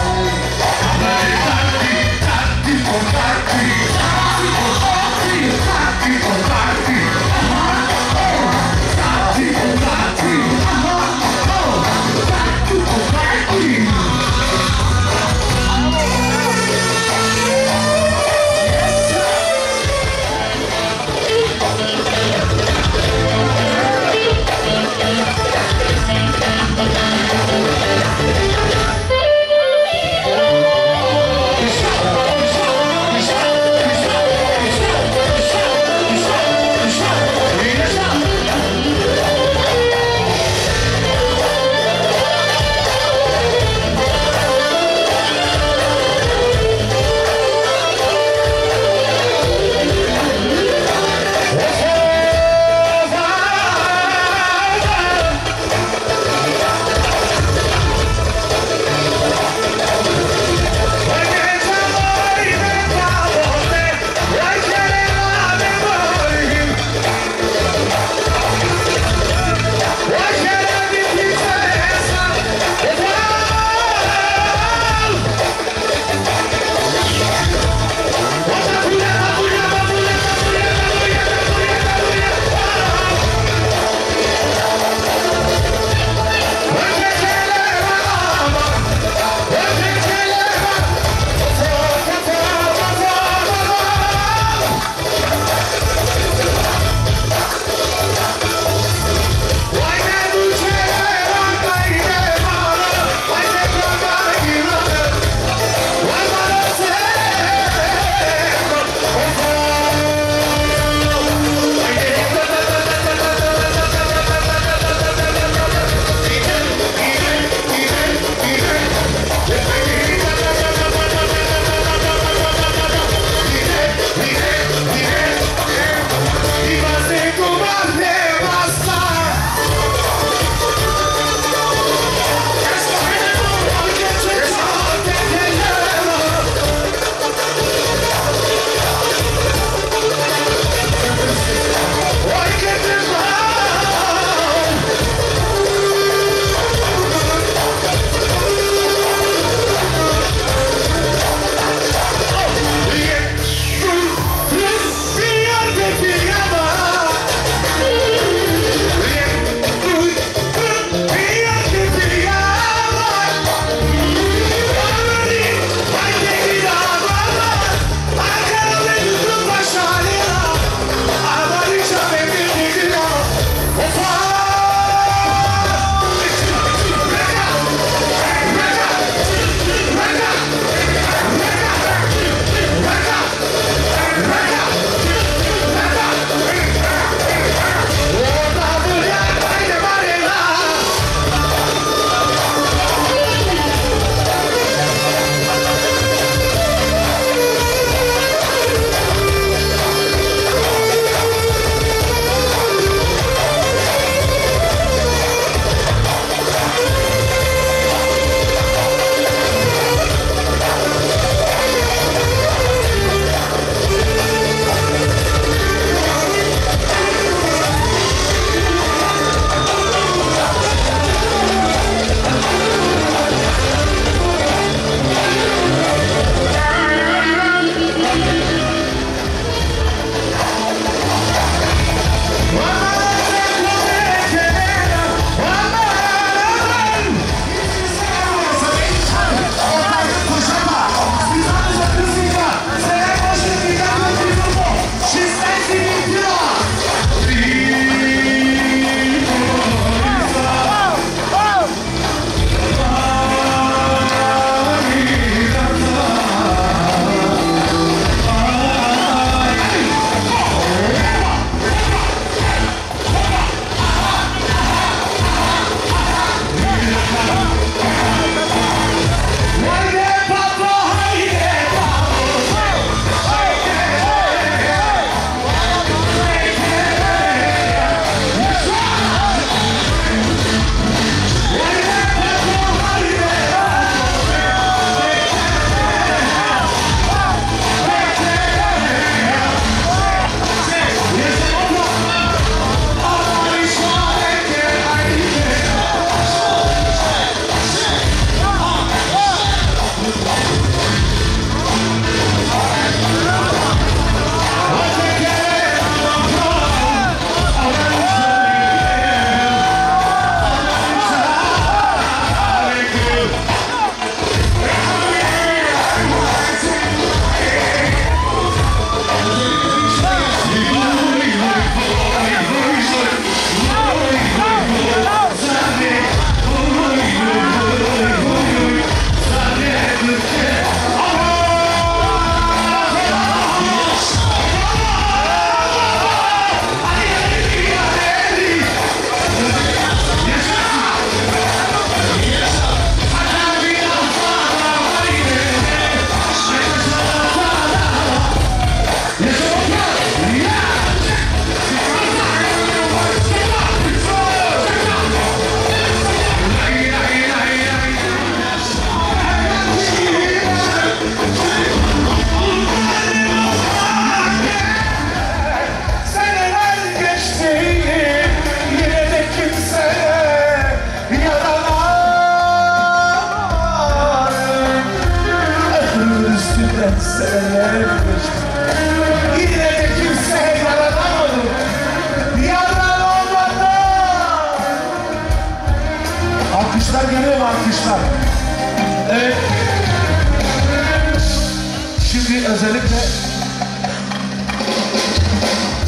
Party,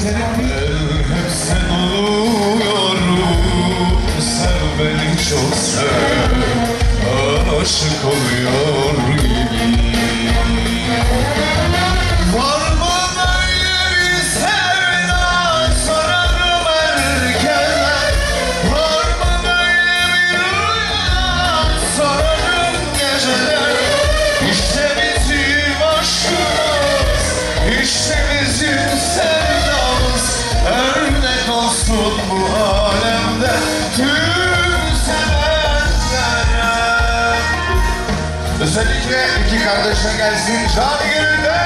hep sen oluyorum, sev beni çok sev, aşık oluyor gibi. Var mı böyle bir sevda, sorarım herkese. Var mı böyle bir rüya, sorarım geceler. İşte bizim aşkımız, işte bizim sevdamız. Örnek olsun bu alemde tüm sevenlere. Özellikle iki kardeşe gelsin canı gönülden.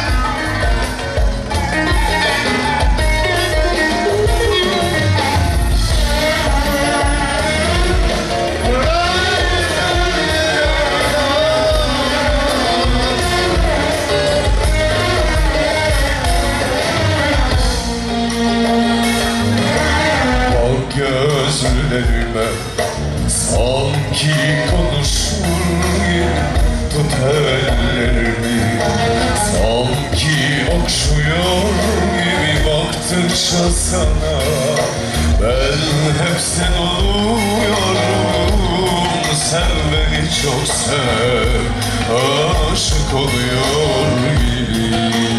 Bak gözlerime sanki konuşur gibi, tut ellerimi sanki okşuyor gibi. Baktıkça sana ben hep sen oluyorum, sen beni çok sev, aşık oluyor gibi.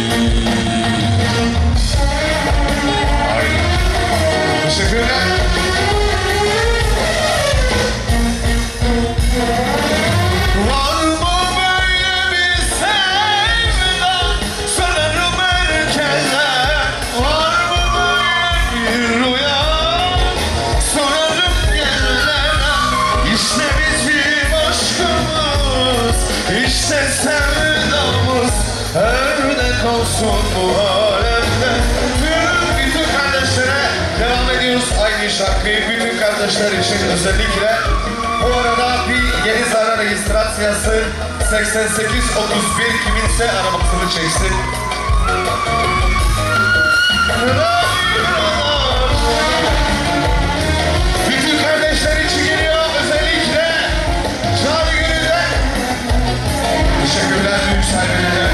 Teşekkürler. Var mı böyle bir sevda, sorarım herkese. Var mı böyle bir rüya, sorarım genellere. İşte bizim aşkımız, işte sevdamız. Örnek olsun bu alemde tüm bütün kardeşlere. Devam ediyoruz aynı şarkıyı bütün kardeşler için özellikle. Bu arada bir yeni zarar registrasyası seksen sekiz otuz bir, kiminse aramasını çeksin. Bütün kardeşler için geliyor özellikle. Canı gönülden. Teşekkürler büyük sahibine.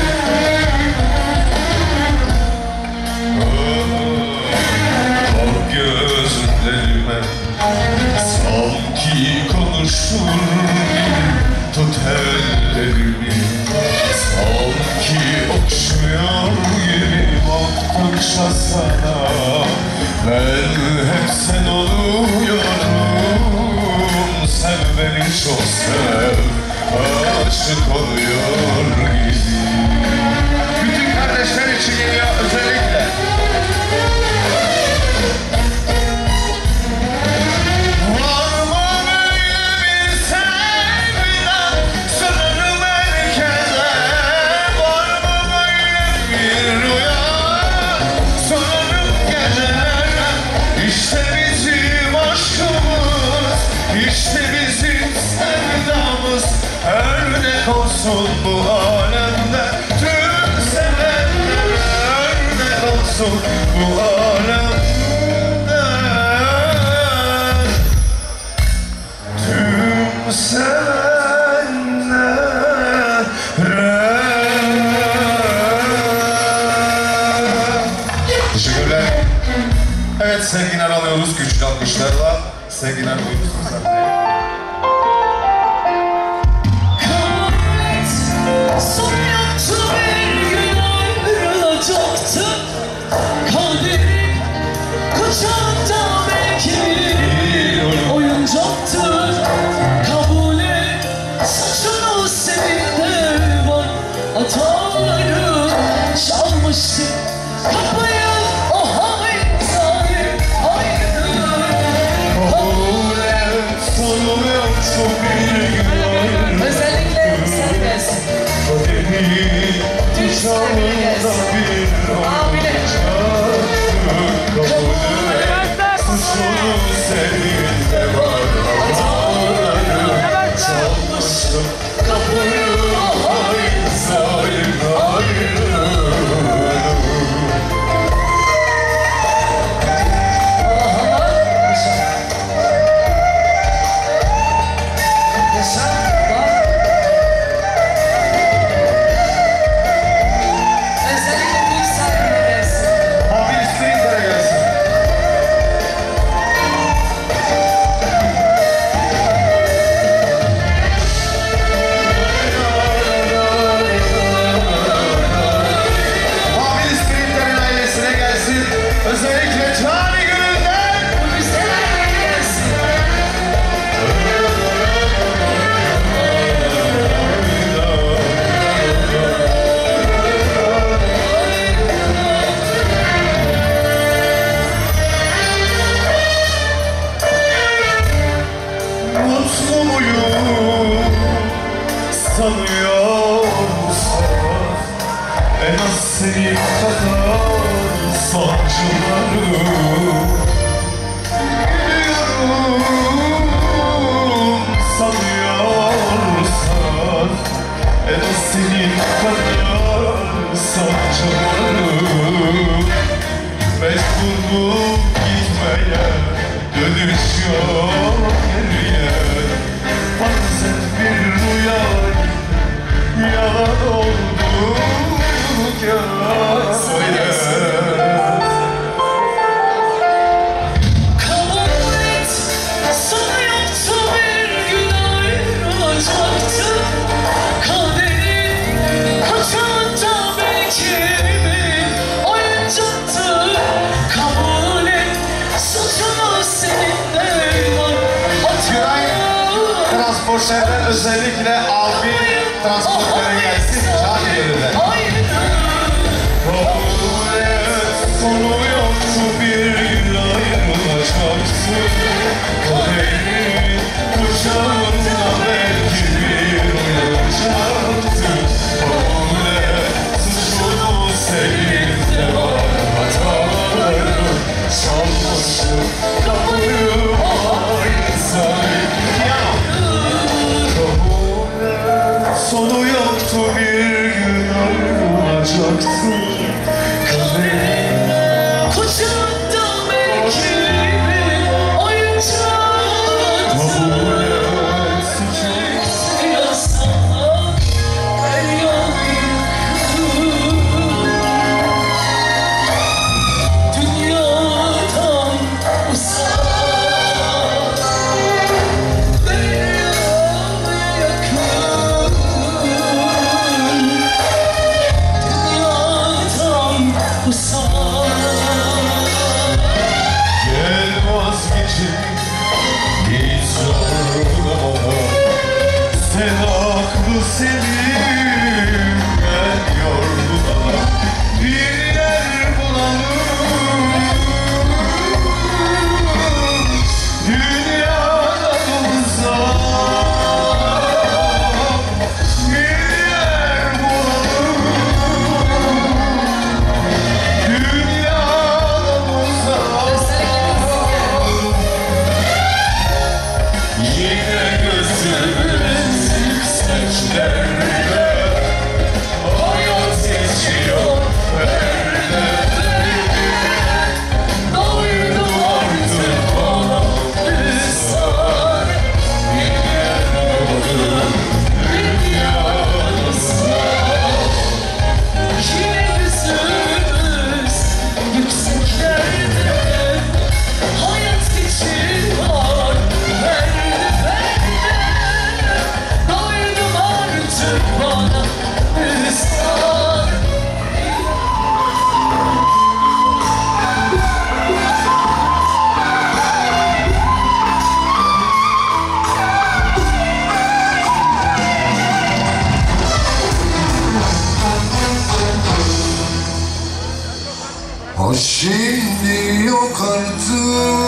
Bak gözlerime sanki konuşur gibi, tut ellerimi sanki okşuyor gibi. Baktıkça sana ben hep sen oluyorum, sen beni çok sev, aşık oluyor gibi. Bütün kardeşler için geliyor özellikle. Var mı böyle bir sevda, sorarım herkese. Var mı böyle bir rüya, sorarım gecelere. İşte bizim aşkımız, işte bizim sevdamız. Örnek olsun bu alemde tüm sevenlere. Örnek olsun bu alemde tüm sevenlere. Teşekkürler. Evet, sevgiler alıyoruz güçlü alkışlarla. Sevgiler buyursun sahneye. Son yaptı bir gün ayrılacaktı. Kaderim kucağında belki bir oyuncaktı. Kabul et, saçını senin var. Hatalarım çalmıştı kapıyı, o hain zalim ayrı. Kabul et, sonu yoksa bir gün ayrı. Özellikle sen gelsin. Kaderi dışarıda bir oyuncaktı. Kabul et, suçlu seninle var. Hatalarım çalmıştım kapıyı, o hain zalim ayrı. Özellikle bir sahneye gelsin. Abi isteyin para gelsin. Özellikle cani gönülden Bu güzel gelsin. mutlu muyum sanıyorsan en az senin kadar sancılarım biliyorum sanıyorsan en az senin kadar sancılarım mecburum gitmeye dönüş yok geriye bazen bir rüya yalan oldu yalan Kabul et, sana yoktu bir gün ayrılacaktı. Kaderin kucağında belki bir oyuncaktı. Kabul et, suçunu seninle var. Güray transportörler özellikle abi transportöre gelsin cani gönülden kabul et sonu yoktu bir gün ayrılacaksın kaderin kucağında belki bir oyuncaktı kabul et suçunu seninle var hatalarım çalmışım kapıyı aynı sahip sonu yoktu bir gün ayrılacaktı kaderin kucağında belki bir oyuncaktı. kabul et suçunu Yasak ben yokum. Dünyadan uzak ben yakın. Dünyadan uzak. gel vazgeçelim hiç zorlama sen aklı senin ben yorguna bir yer bulalım dünyadan uzak bir yer bulalım dünyadan uzak yine gözümüz yükseklerde hayat geçiyor perde Doydum artık bana ısrar. Yine gözümüz yükseklerde hayat geçiyor perde perde. Doydum artık bana ısrar. O şimdi yok artık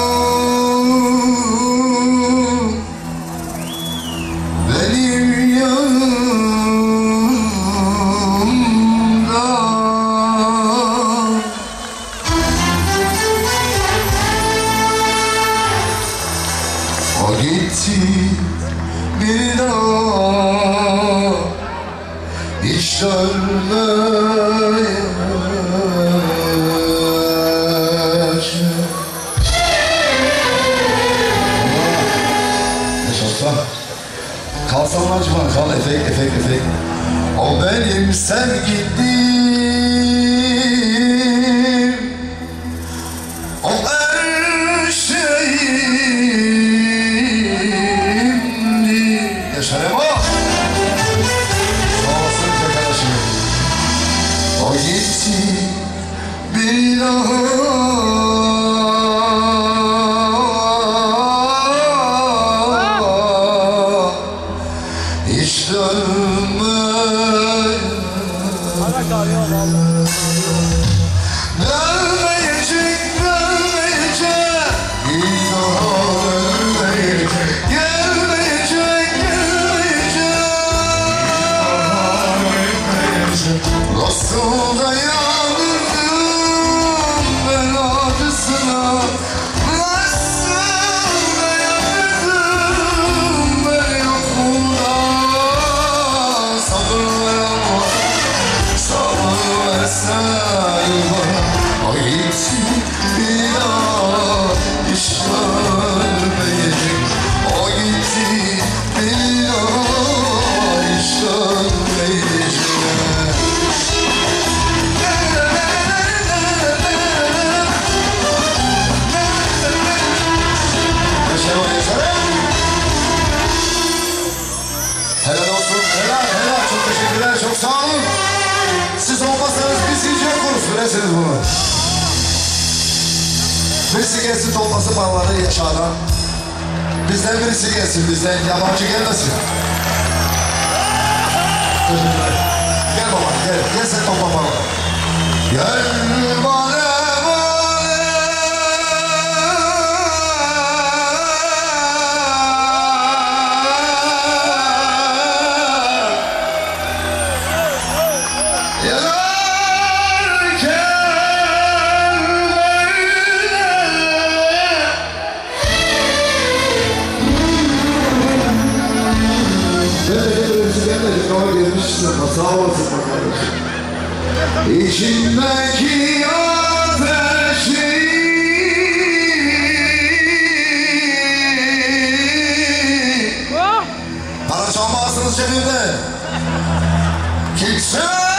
benim yanımda O gitti bir daha hiç dönmeyecek Kalsam acaba kal efekt efekt efekt O benim sevgilim O her şeyimdi Yaşar Emo Sağ olasın arkadaşım O gitti bir daha bir daha hiç dönmeyecek. O gitti bir daha hiç dönmeyecek. Helal olsun, helal, helal. Çok teşekkürler, çok sağ olun. Siz olmasanız biz hiç yokuz. Bilesiniz bunu. Birisi gelsin toplasın malları yaşadan. Bizden birisi gelsin, bizden yabancı gelmesin. Teşekkürler. Gel baba, gel. Gel sen topla malları. Gel bana. Sağ olasın bakalım. İçimdeki ateşi para çalmazsınız cebimde. Kimse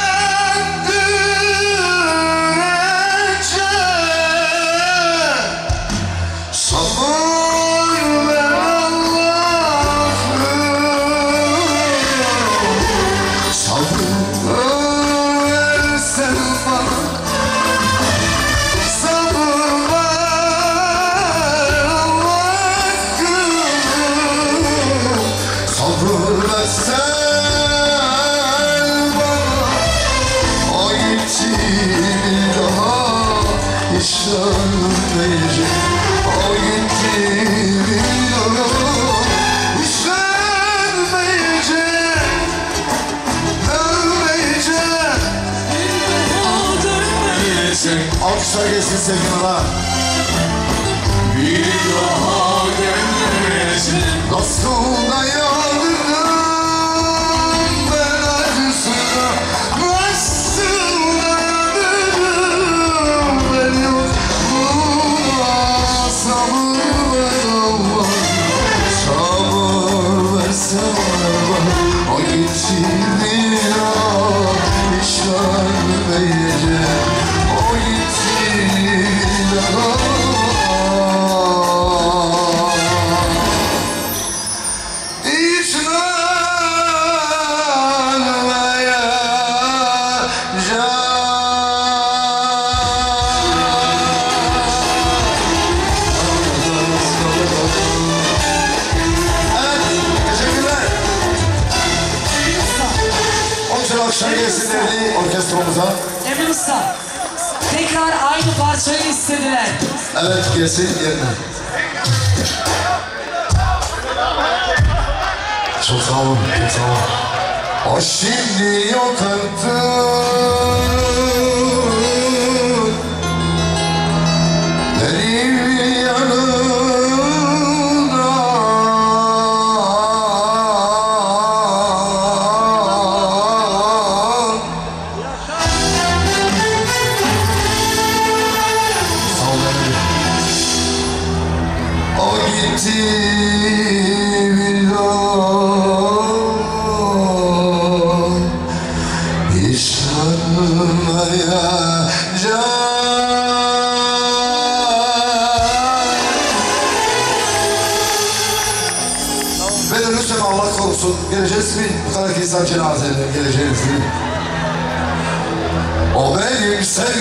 dönmeyecek. O gitti bir daha hiç dönmeyecek. Dönmeyecek. Dönmeyecek. Alkışlar gelsin sevgilime. Bir daha dönmeyecek. Dostluğuna yandırdım ben acısına. Dostluğuna yandırdım ben yokluğuna. Sabır ver Allah, sabır versene bana. O gitti bir daha hiç dönmeyecek. O gitti bir daha hiç akşam gelsin dedi orkestramıza. Emre Usta, tekrar aynı parçayı istediler. Evet, gelsin yerine. Çok sağ olun, çok sağ olun. O şimdi yok artık. Benim yanımda. O gitti bir daha hiç dönmeyecek. Ve lütfen Allah korusun, geleceğiz mi? Bu kadar insan cenazelerine geleceğiz mi? O benim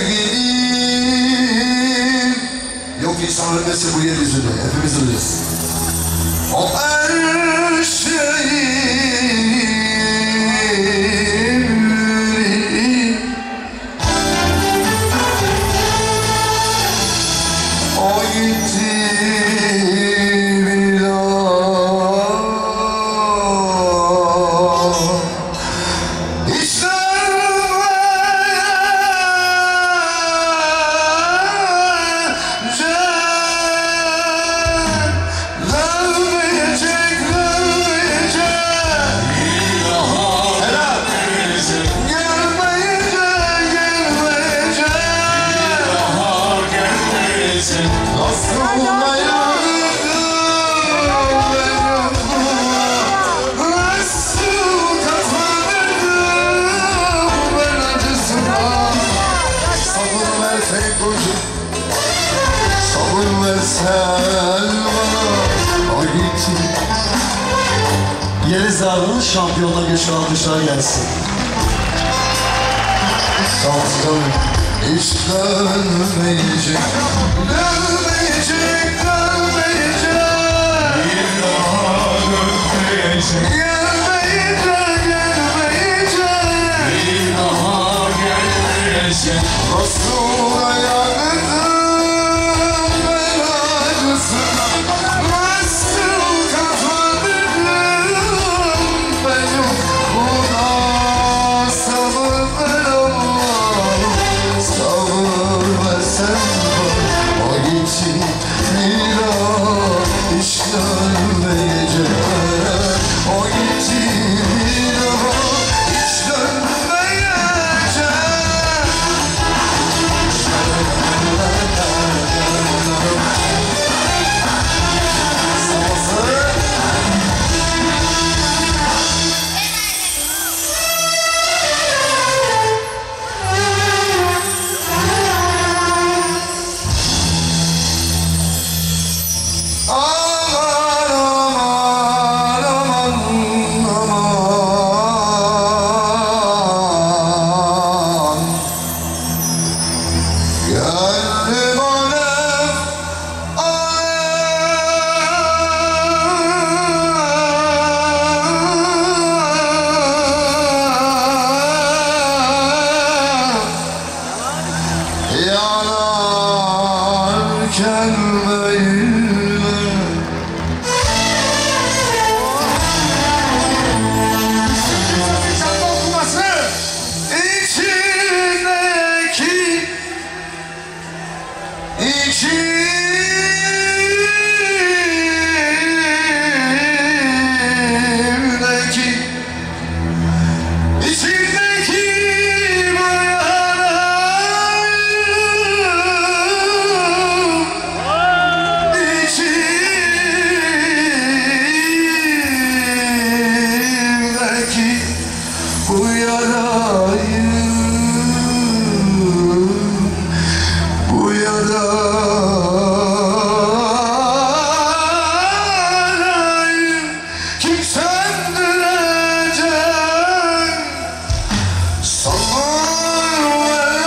sevgilim. Yok insan ölmesi bu yeryüzünde, hepimiz öleceğiz. O her şeyim. O gitti bir daha hiç gelsin. Aslında yandım ben yokluğa, nasıl katlanırdım ben acısına. Sabır versen kocam, sabır versen bana. O gitti. Yeliz Ağa'nın şampiyonla güçlü alkışlar gelsin. Sağ olsun canım. Hiç dönmeyecek, dönmeyecek, dönmeyecek. Bir daha dönmeyecek. Gelmeyecek, gelmeyecek. Bir daha gelmeyecek. Resul'a yandım ben acısına, nasıl katlanırım ben yokluğuna. Sabır ver Allah'ım, sabır versen bana. O gitti bir daha hiç dönmeyecek. O gitti bir daha hiç dönmeyecek. Aman aman aman aman, gönlüm alev alev, yanarken böyle. İçindeki İçimdeki İçimdeki bu yarayı, İçimdeki bu yarayı, bu yarayı kim söndürecek? Sabır ver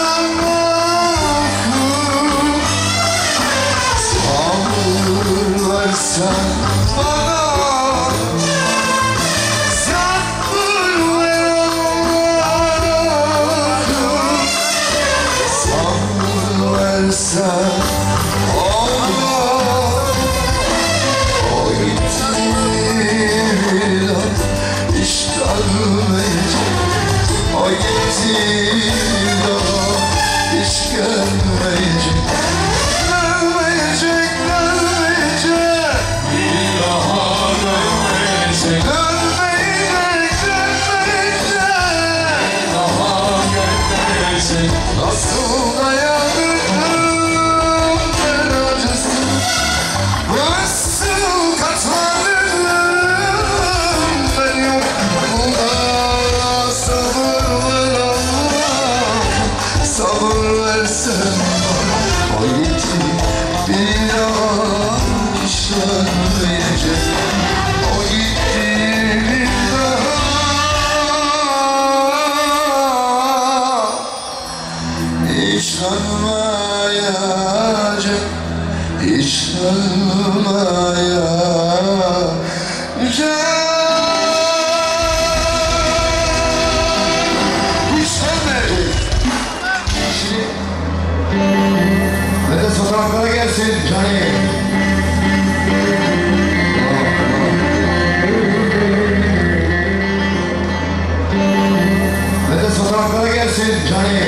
Allah'ım, sabır versen bana. Sabır ver Allah'ım, sabır versen Allah. O gitti bir daha hiç dönmeyecek. O gitti bir daha hiç gelmeyecek. Dönmeyecek, dönmeyecek. Bir daha dönmeyecek. Dönmeyecek, dönmeyecek. Daha gelmeyecek. Nasıl dayanırım ben acısına, nasıl katlanırım ben yokluğuna. Sabır ver Allah'ım, sabır versen bana. O gitti bir daha hiç dönmeyecek. O gitti bir daha hiç dönmeyecek, hiç dönmeyecek. Hiç dönmeyecek. Şimdi Medet fotoğraflara gelsin Cani. Medet fotoğraflara gelsin Cani.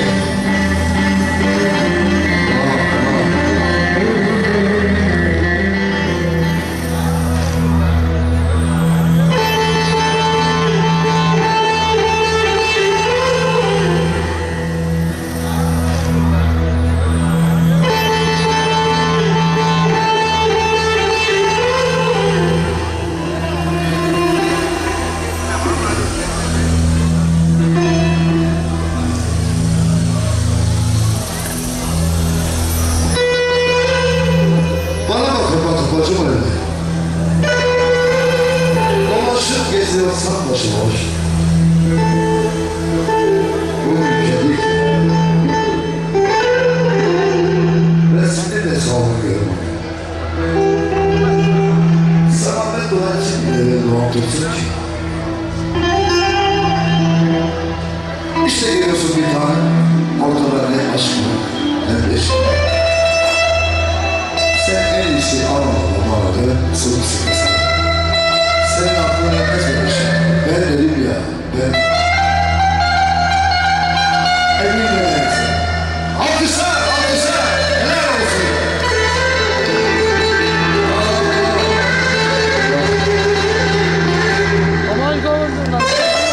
insan başıboş. Bu ülkedik. Ve seni de savunuyorum. Sana ben dua için bile dua tutsun ki. İşte geliyorsun bir tane, ortada ne aşk var, ne de şey. Sen en iyisi almalı bana sırf sıkısın. Senin aklına ne söylemiş? Ben dedim ya, ben... Emin edersin. Alkışlar, alkışlar, helal olsun. Aman kavun bunlar.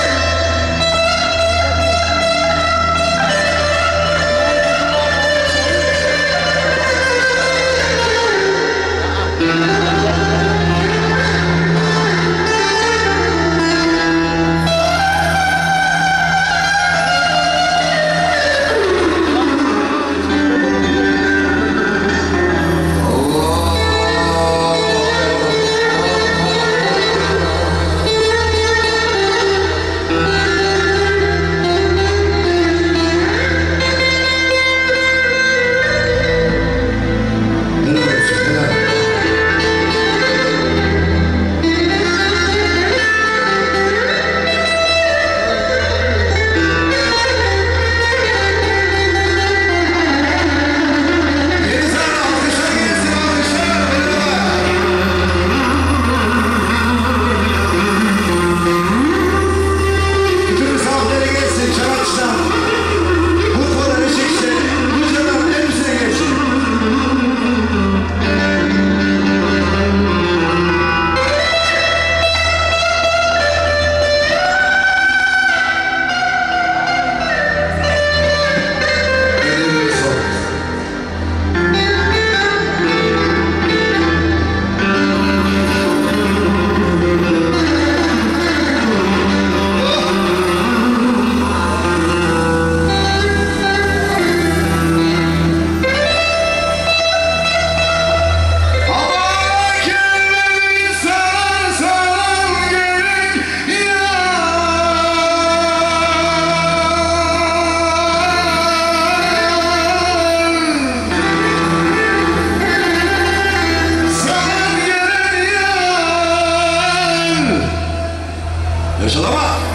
Yaşalama!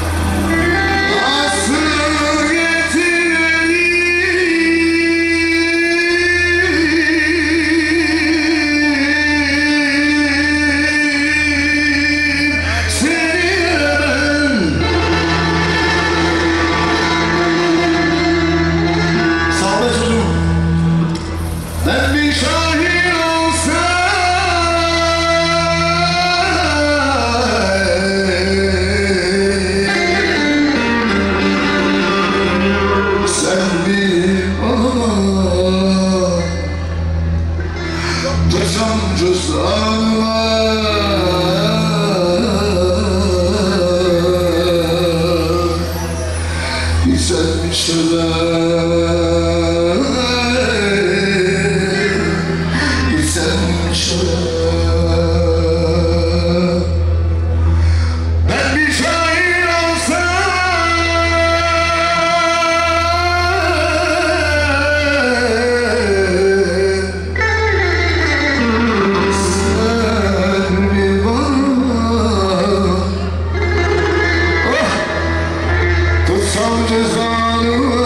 Ben bir şahin olsam sen bir bana tutsam cüzdanıma sen şöyle ben bir şair olsam sen bir bana oh, tutsam cezanı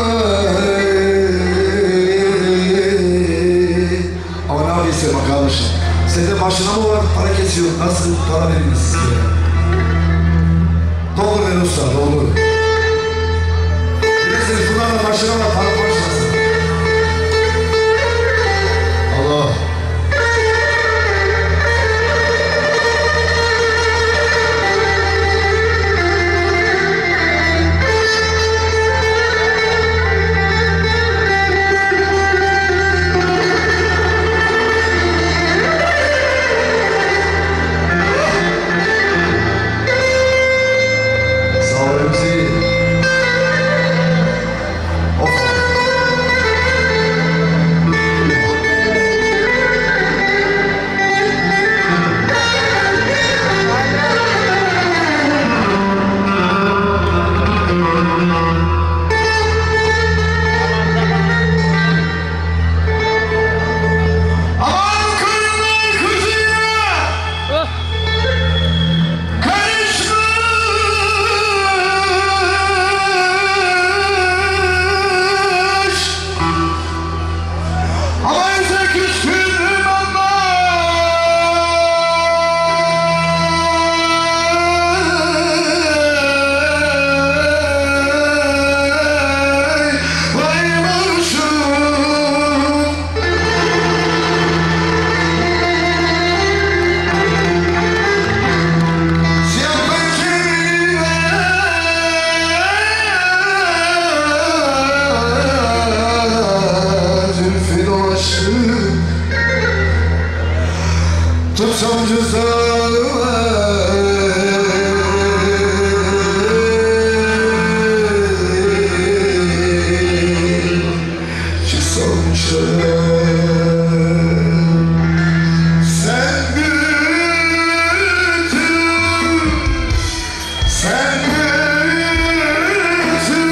Ama ne yapayım Selma kardeşim? Senin başına mı var para kesiyor? Nasıl para veriniz size? Doğru ver usta, doğru. Bilirsiniz bunlarla başına var para konuşmasın. Allah. Sağ olun. Tutsam cüzdanımı çıksam şöyle sen büyütün sen büyütün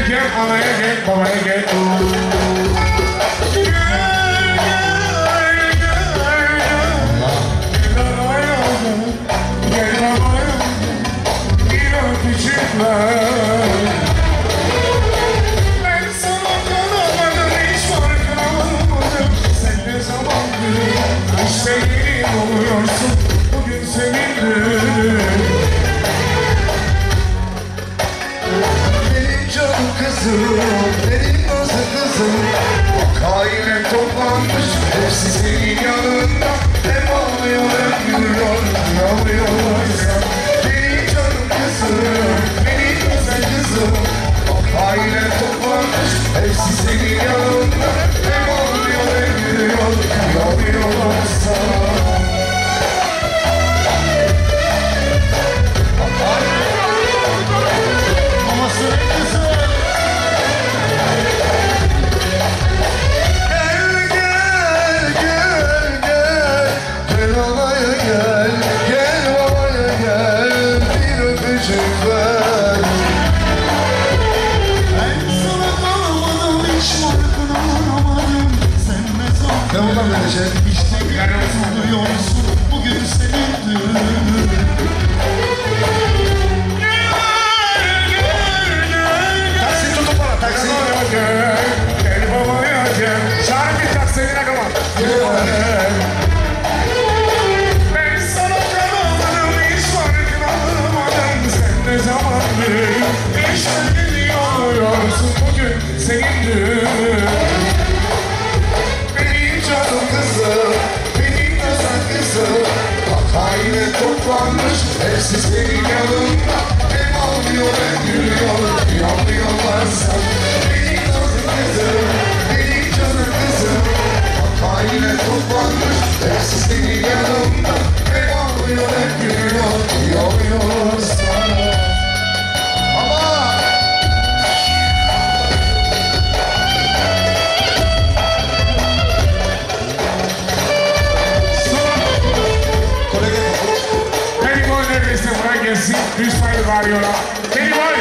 gel, anaya gel, babaya gel. Gel, gel, gel, gel babaya gel. Gel babaya gel. Bir öpücük ver. Ben sana kanamadım, hiç farkına varmadım. Sen ne zamandır işte yeni oluyorsun. Bugün senindir. Benim canım kızım, benim nazlı kızım. Bak aile toplanmış, hepsi senin yanında. Hem ağlıyor hem gülüyor, yanıyorlarsa. Benim canım kızım, benim nazlı kızım. Bak aile toplanmış, hepsi senin yanında. Hem ağlıyor hem gülüyor, yanıyorlarsa. Ne buradan böyle şey? İşte oluyorsun, bugün senindir. Taksi tutun bana, taksi. Gel, gel babaya gel. Çağır bir taksini ne kadar? Gel. Ben sana kanamadım, hiç farkına varmadım. Sen ne zamandır işte gidiyorsun, bugün senindir. Benim canım kızım, benim özel kızım. Bak aile toplanmış, hepsi senin yanında. Hem ağlıyor hem gülüyor, yanıyorlarsa. Benim canım kızım, benim canım kızım. Bak aile toplanmış, hepsi senin yanında. Hem ağlıyor hem gülüyor, yanıyorlarsa. Ama Penny Boy neredeyse buraya gelsin. Düşmayı bağırıyorlar. Penny Boy!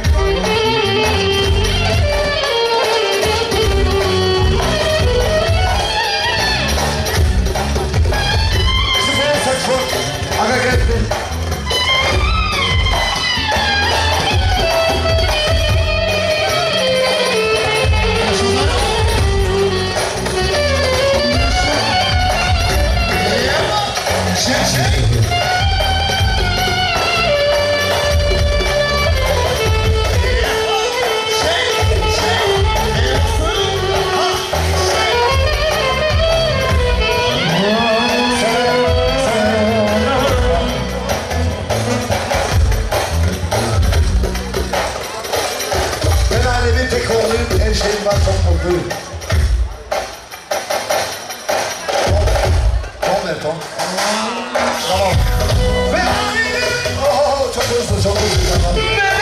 sıfır saçma. Aga gel. Ben alemin tek oğluyum, her şeyim var, çok mutluyum. Tom ver, Tom. Tamam. Ve... Oh, çok hızlı, çok hızlı. Tamam.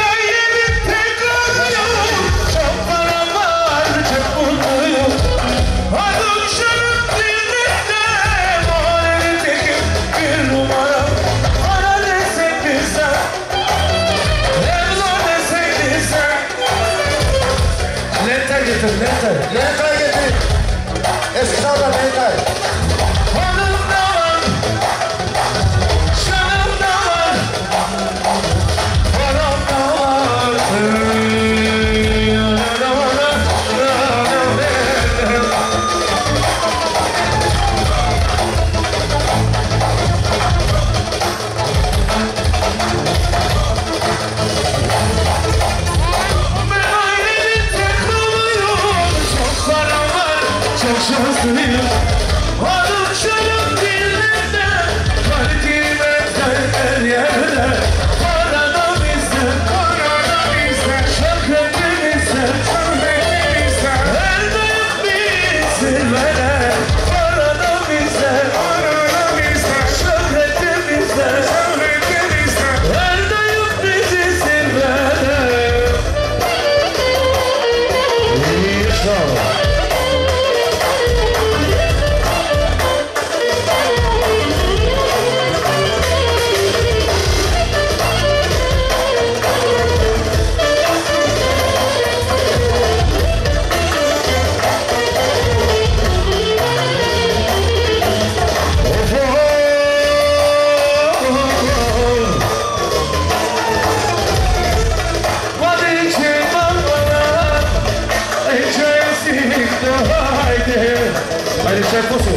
Lentay, lentay getir. Eskişehir'den lentay. Hanımdan, şanım Şarkısı.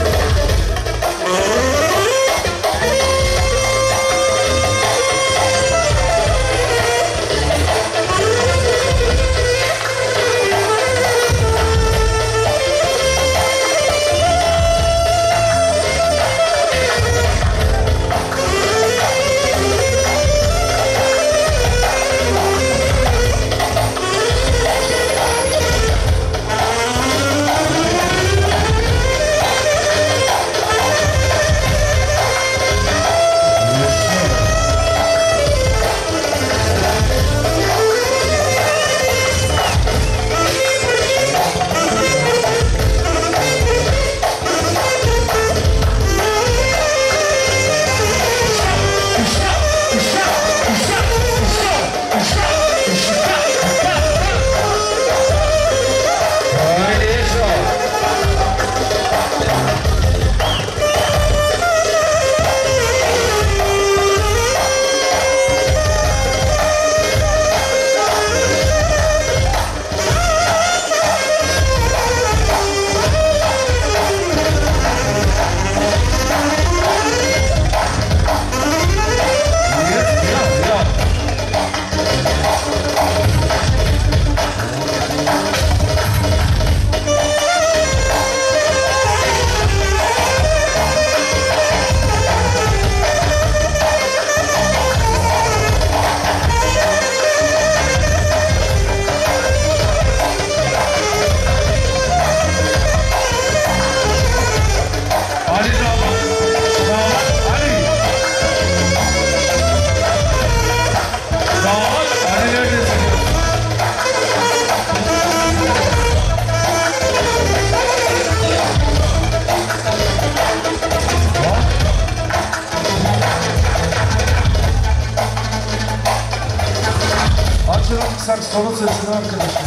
Saksonun sesini arkadaşlar.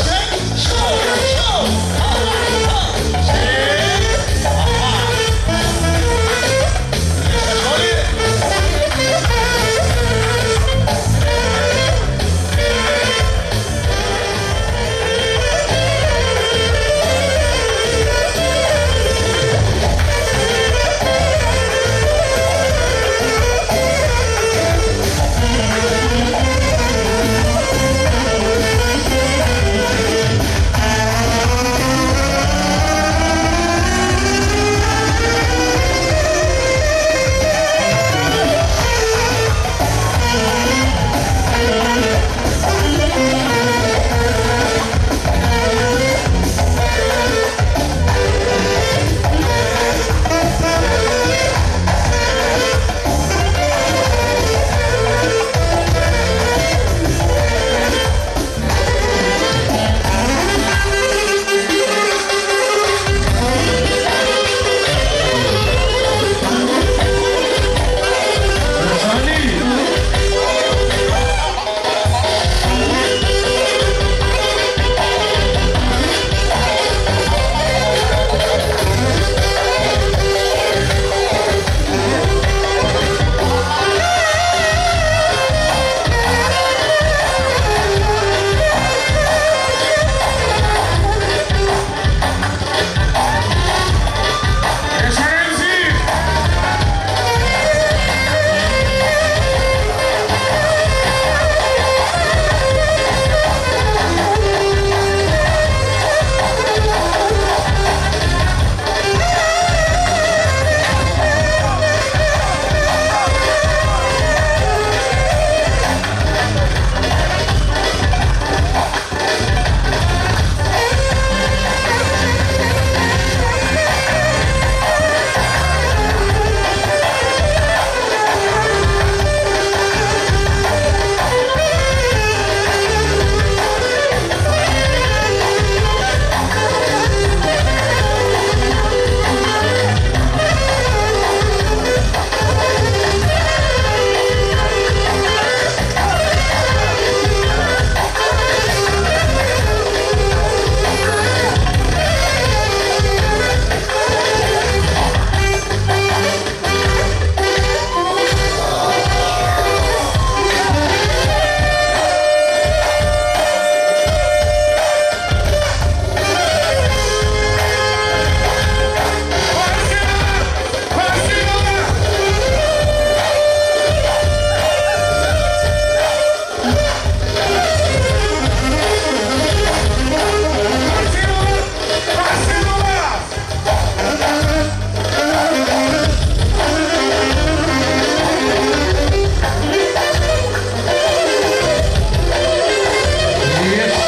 Şöyle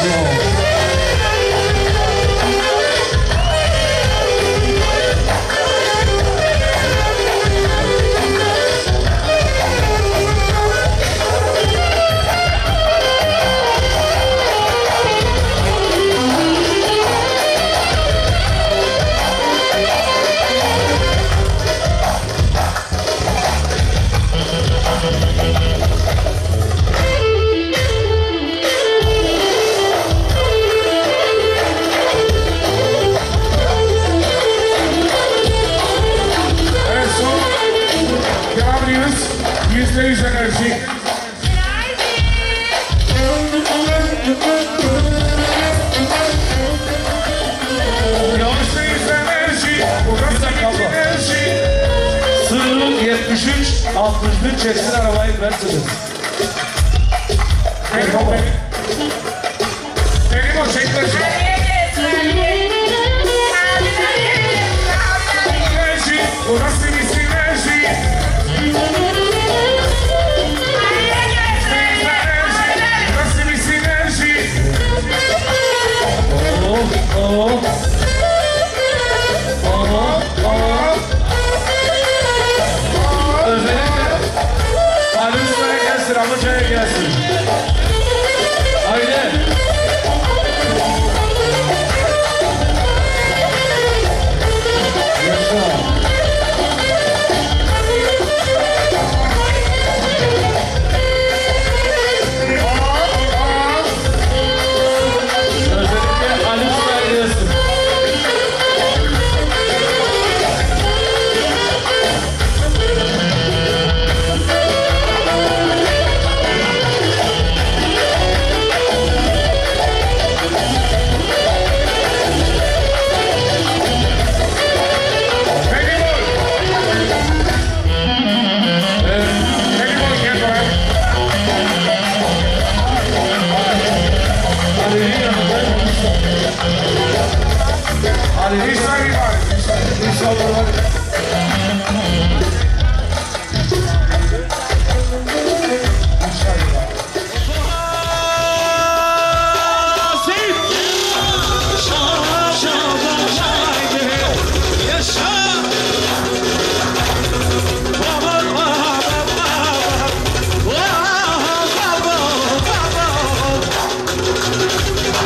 yüzde yüz enerji. Yüzde yüz enerji. Burası enerji. Sırrın yetmiş üç altmış bir çeksin arabayı Mercedes. Benim o benim. Benim o çekmesi. Enerji. Burası bir sinerji. Burası bir sinerji. Oh, oh. Oh, oh. Özellikle Ali Usta'ya gelsin, Amaca'ya gelsin. Haydi. Yaşa. Özellikle Ali Usta'ya gelsin.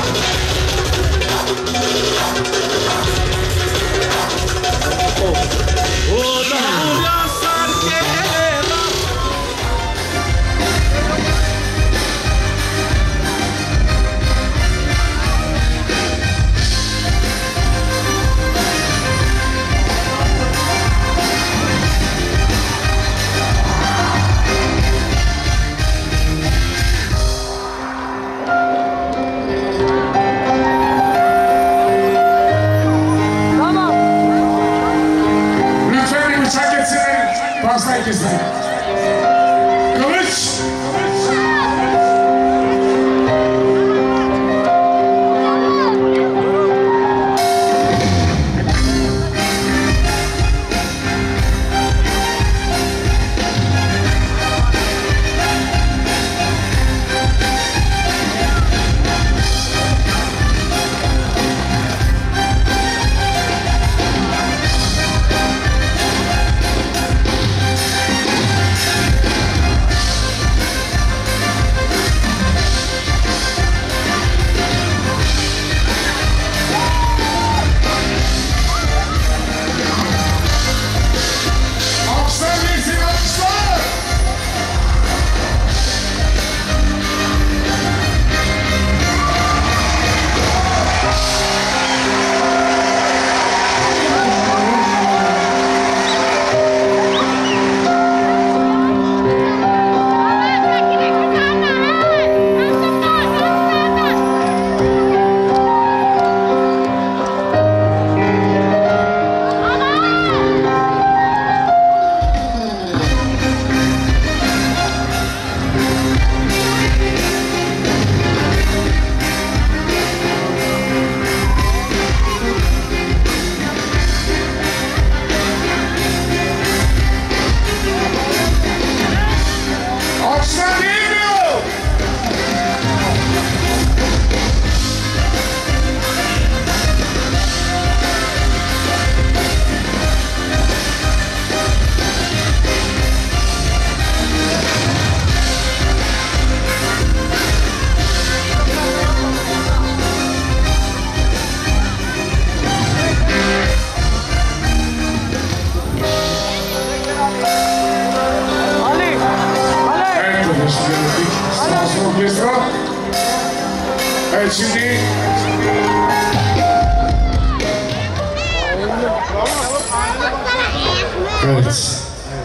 Oh. Evet şimdi Evet.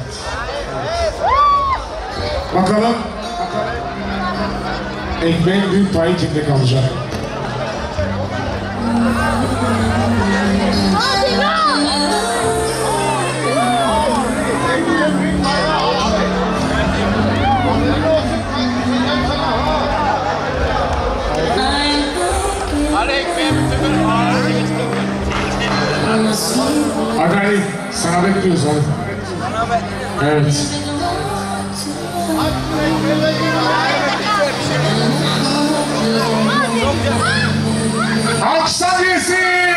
Bakalım ekmeğin büyük payı kimde kalacak? Hadi Ali, sana bekliyoruz hadi. Evet. Alkışlar gelsin.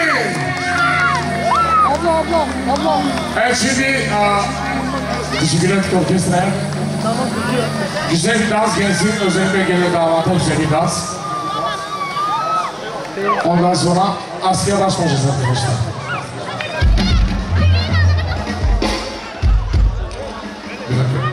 Abla abla abla. Evet şimdi teşekkür ettik orkestraya. Güzel bir dans gelsin. Özellikle gelen damata güzel bir dans. Ondan sonra askıya başlayacağız arkadaşlar. Bir dakika.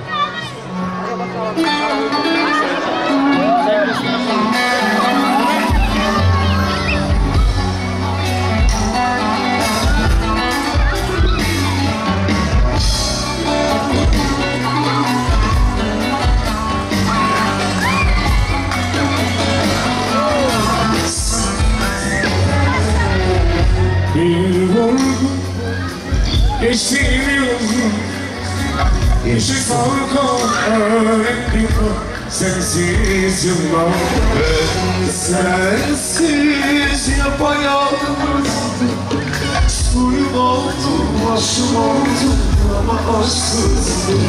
Bir vurgun geçtiğimi uzun Yeşil korku öğrendim sensiz yıllar Ben sensiz yapayalnızdım Suyum oldum, başım oldum ama aşksızdım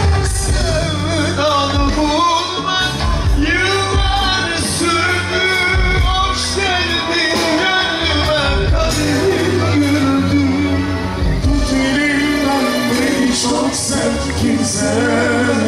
Sevdalı bulmak yıllar sürdü Hoş geldin gönlüme kaderim güldü Tut elimden beni çok sev kimse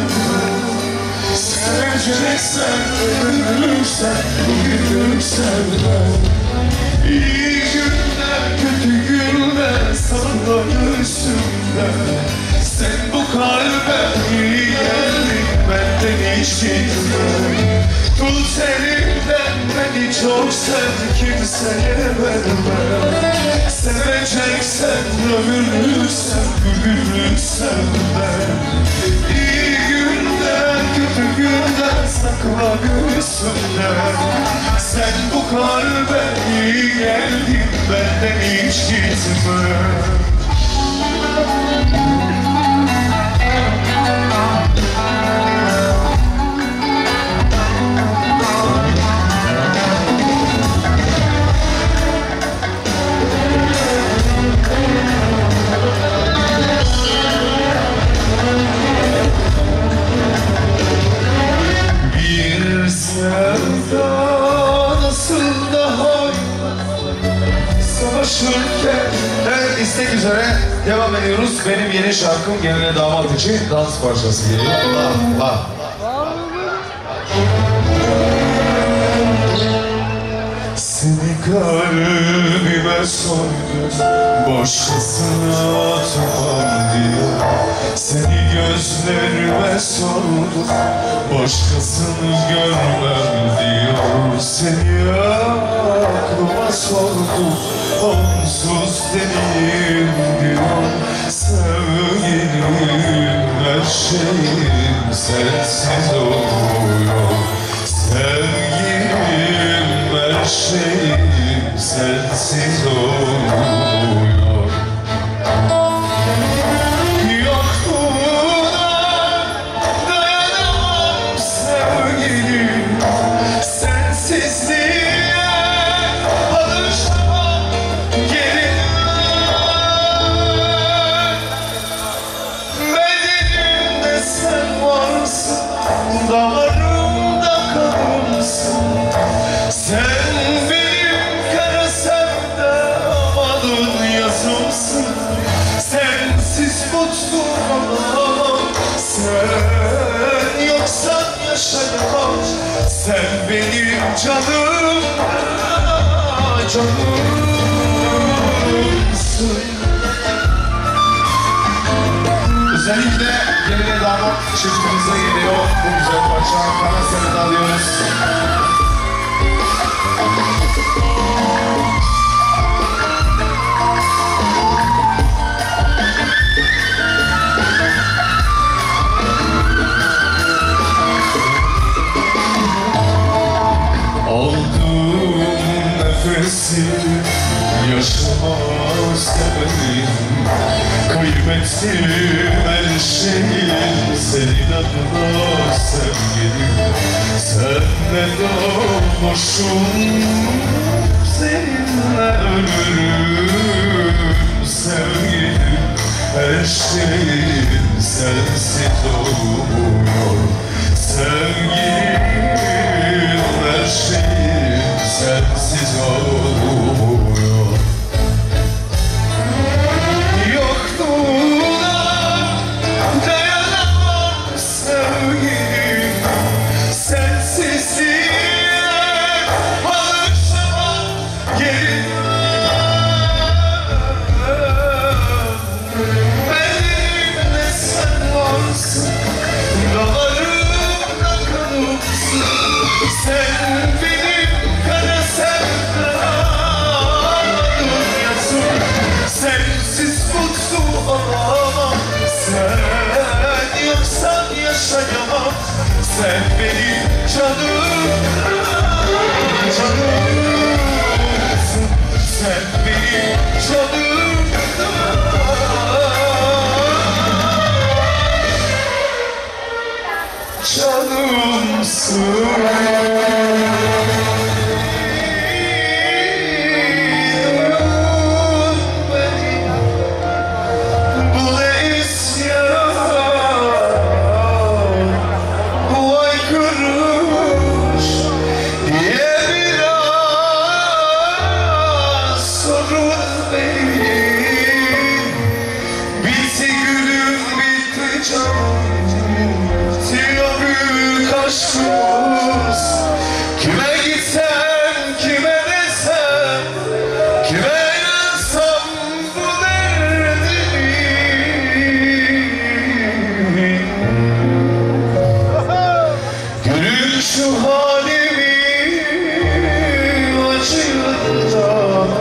Seveceksen, ölürsen, bugünlüksen İyi günler, kötü günler sana üstümde Sen bu kalbe iyi geldin, benden hiç gitme Tut elimden beni çok sev, kimseye verme Seveceksen, ömürlüksen, bugünlüksen İyi günler, kötü günler sakla göğsümde Sen bu kalbe iyi geldin, benden hiç gitme Bir sevda nasıl daha savaşırken Evet, istek üzere devam ediyoruz. Benim yeni şarkım geline damat için dans parçası geliyor. Allah Allah. Seni kalbime soydum Başkasına atmam diye Seni gözlerime sordum Başkasını görmem diyor Seni aklıma sordum Onsuz deneyim diyor Sevgilim her şeyim sensiz oluyor Sevgilim her şeyim sensiz oluyor Yokluğuna dayanamam sevgilim Sensizliğe alışamam geri Bedenimde sen varsın damarımda kalırsın Sen benim kara sevdamadın yazımsın Sensiz mutlu olamam Sen yoksan yaşayamam Sen benim canım canımsın Özellikle geline damat çiftimize geliyor. Bu güzel parça. Bana seni de alıyoruz. sensin. Yaşamak istemedim, kaybettim her şeyi. Senin adına sevgilim, senle doğmuşum, seninle ölürüm sevgilim. Her şeyim sensiz oluyor sevgilim, her şeyim sensiz oluyor. Yokluğuna dayanamam sevgilim, sensizliğe alışamam yeniden. Benimle sen varsın, dağlarımda kanımsın. Sen benim kara sevdamın yazım. Sensiz mutlu olamam, sen yoksan yaşayamam. Sen benim canım, canımsın. Sen benim canım, canımsın. Kime gitsem, kime desem, kime yansam bu derdimi. Görün şu halimi acıyla,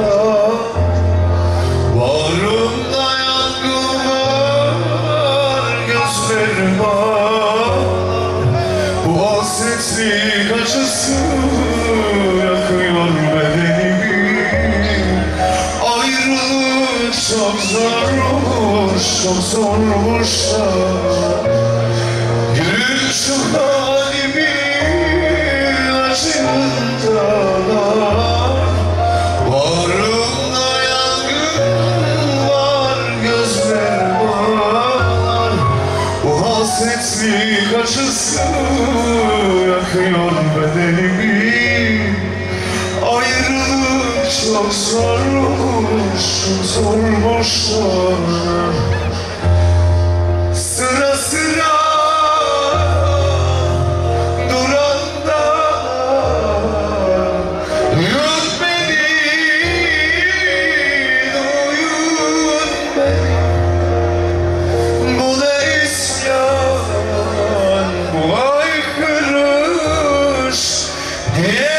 bağrımda yangın var, gözlerim var. Bu hasretlik acısı yakıyor bedenimi. Ayrılık çok zormuş, çok zormuş da. Görün şu halimi acıyla, bağrımda yangın var, gözlerim var. Bu hasretlik acısı yakıyor bedenimi. Ayrılık çok zormuş, çok zormuş da. Sıra sıra duranda duyun beni, duyun beni. Bu ne isyan, bu aykırış diye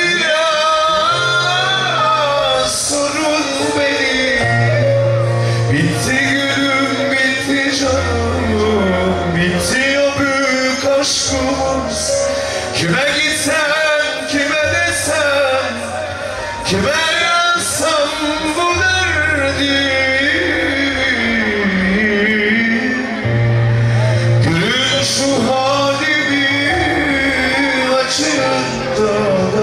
biraz sorun beni. Bitti gülüm, bitti canım, bitti o büyük aşkımız. Kime gitsem, kime desem, kime yansam bu derdim. Görün şu halimi acıyla,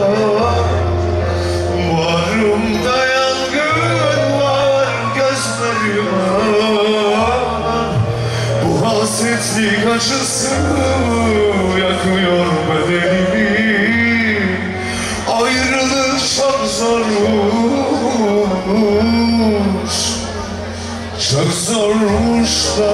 bağrımda yangın var, gözlerim var. Bu hasretlik acısı yakıyor bedenimi. Ayrılık çok zormuş, çok zormuş da.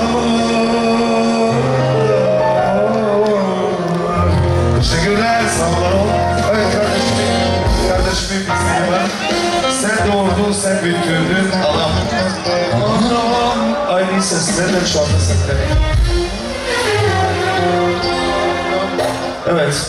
Teşekkürler, sağ olun. Evet kardeşim, kardeşimin isteği var. Sen doğurdun, sen büyüttürdün. Allah. Allah'ım aynı seslerle çaldı sesleri. Evet.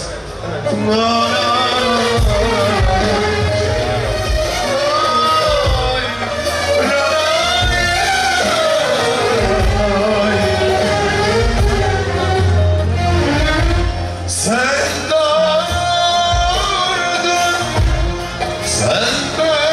Sen doğurdun, sen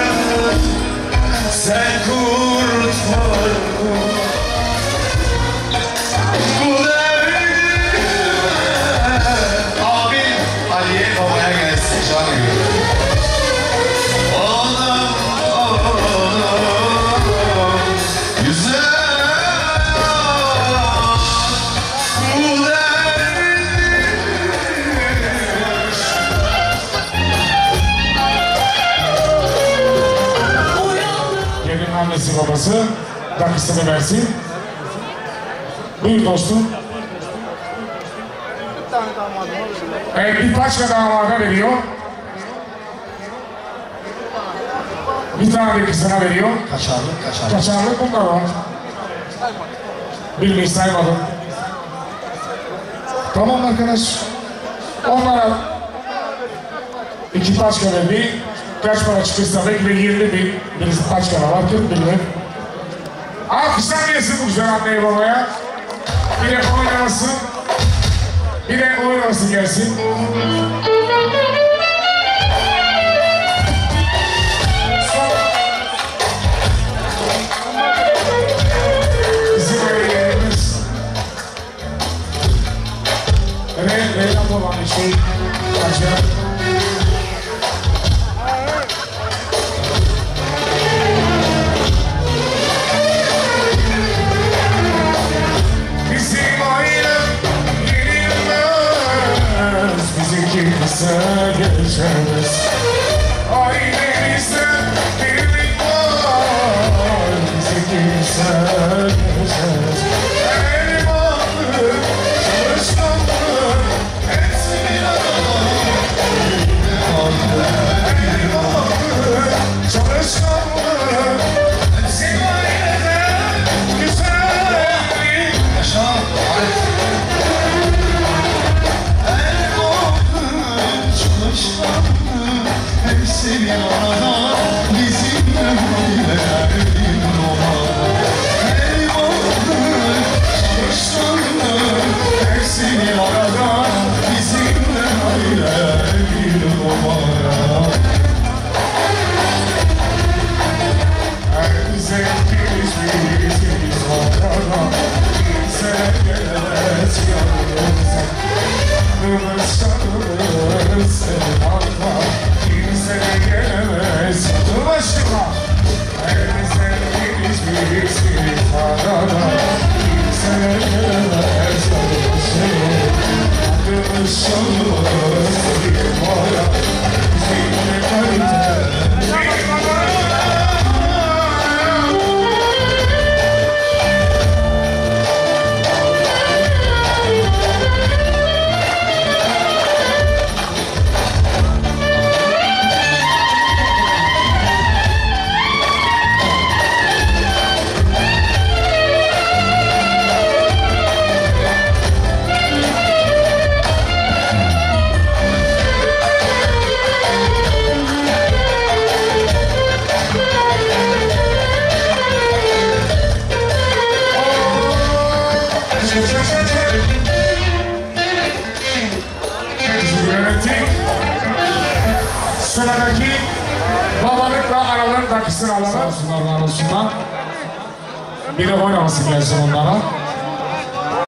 sen kurtar bu derdi. Abi Ali'ye babaya gelsin canım. Anam anam güzel bu derdi. Gelin annesi babası takısını versin. Buyur dostum. Evet, bir başka damada veriyor. Bir tane de kızına veriyor. Kaçarlık kaçarlık. Kaçarlık bunlar var. Bilmeyi saymadım. Tamam arkadaş. Onlara iki taş verdi. Kaç para çıkırsa belki de yirmi bin. Birisi kaç para var? kırk bin lira. Alkışlar gelsin bu güzel anneye babaya. Bir de oynamasın. Bir de oynamasın gelsin. Bizim evlerimiz. Re, Reylan olan bir şey. Kaçar. Kısa geçeriz. Ailemizde birlik var. Bizi kimse geçeriz. Elmalı, çalışkanlı, hepsi bir arada. Elmalı, çalışkanlı, hepsi ailede güzellik. Yaşa. Hepsi bir arada bizimle böyle bir numara. Eyvallah çalışanlı. Hepsi bir arada bizimle böyle bir numara. Her zevkimiz biziz ortada. Kimse gelemez yanımıza. Yanımız şanımız senin arka. Kimse gelemez yanı başıma. Her zevkimiz biziz ortada. Kimse gelemez yanı başıma. Yanımız şanımız senin arka. Bizimle kalite. Sıradaki babalıkla aralarını takısını alalım. Sağ olsunlar, var olsunlar. Bir de oynaması gelsin onlara.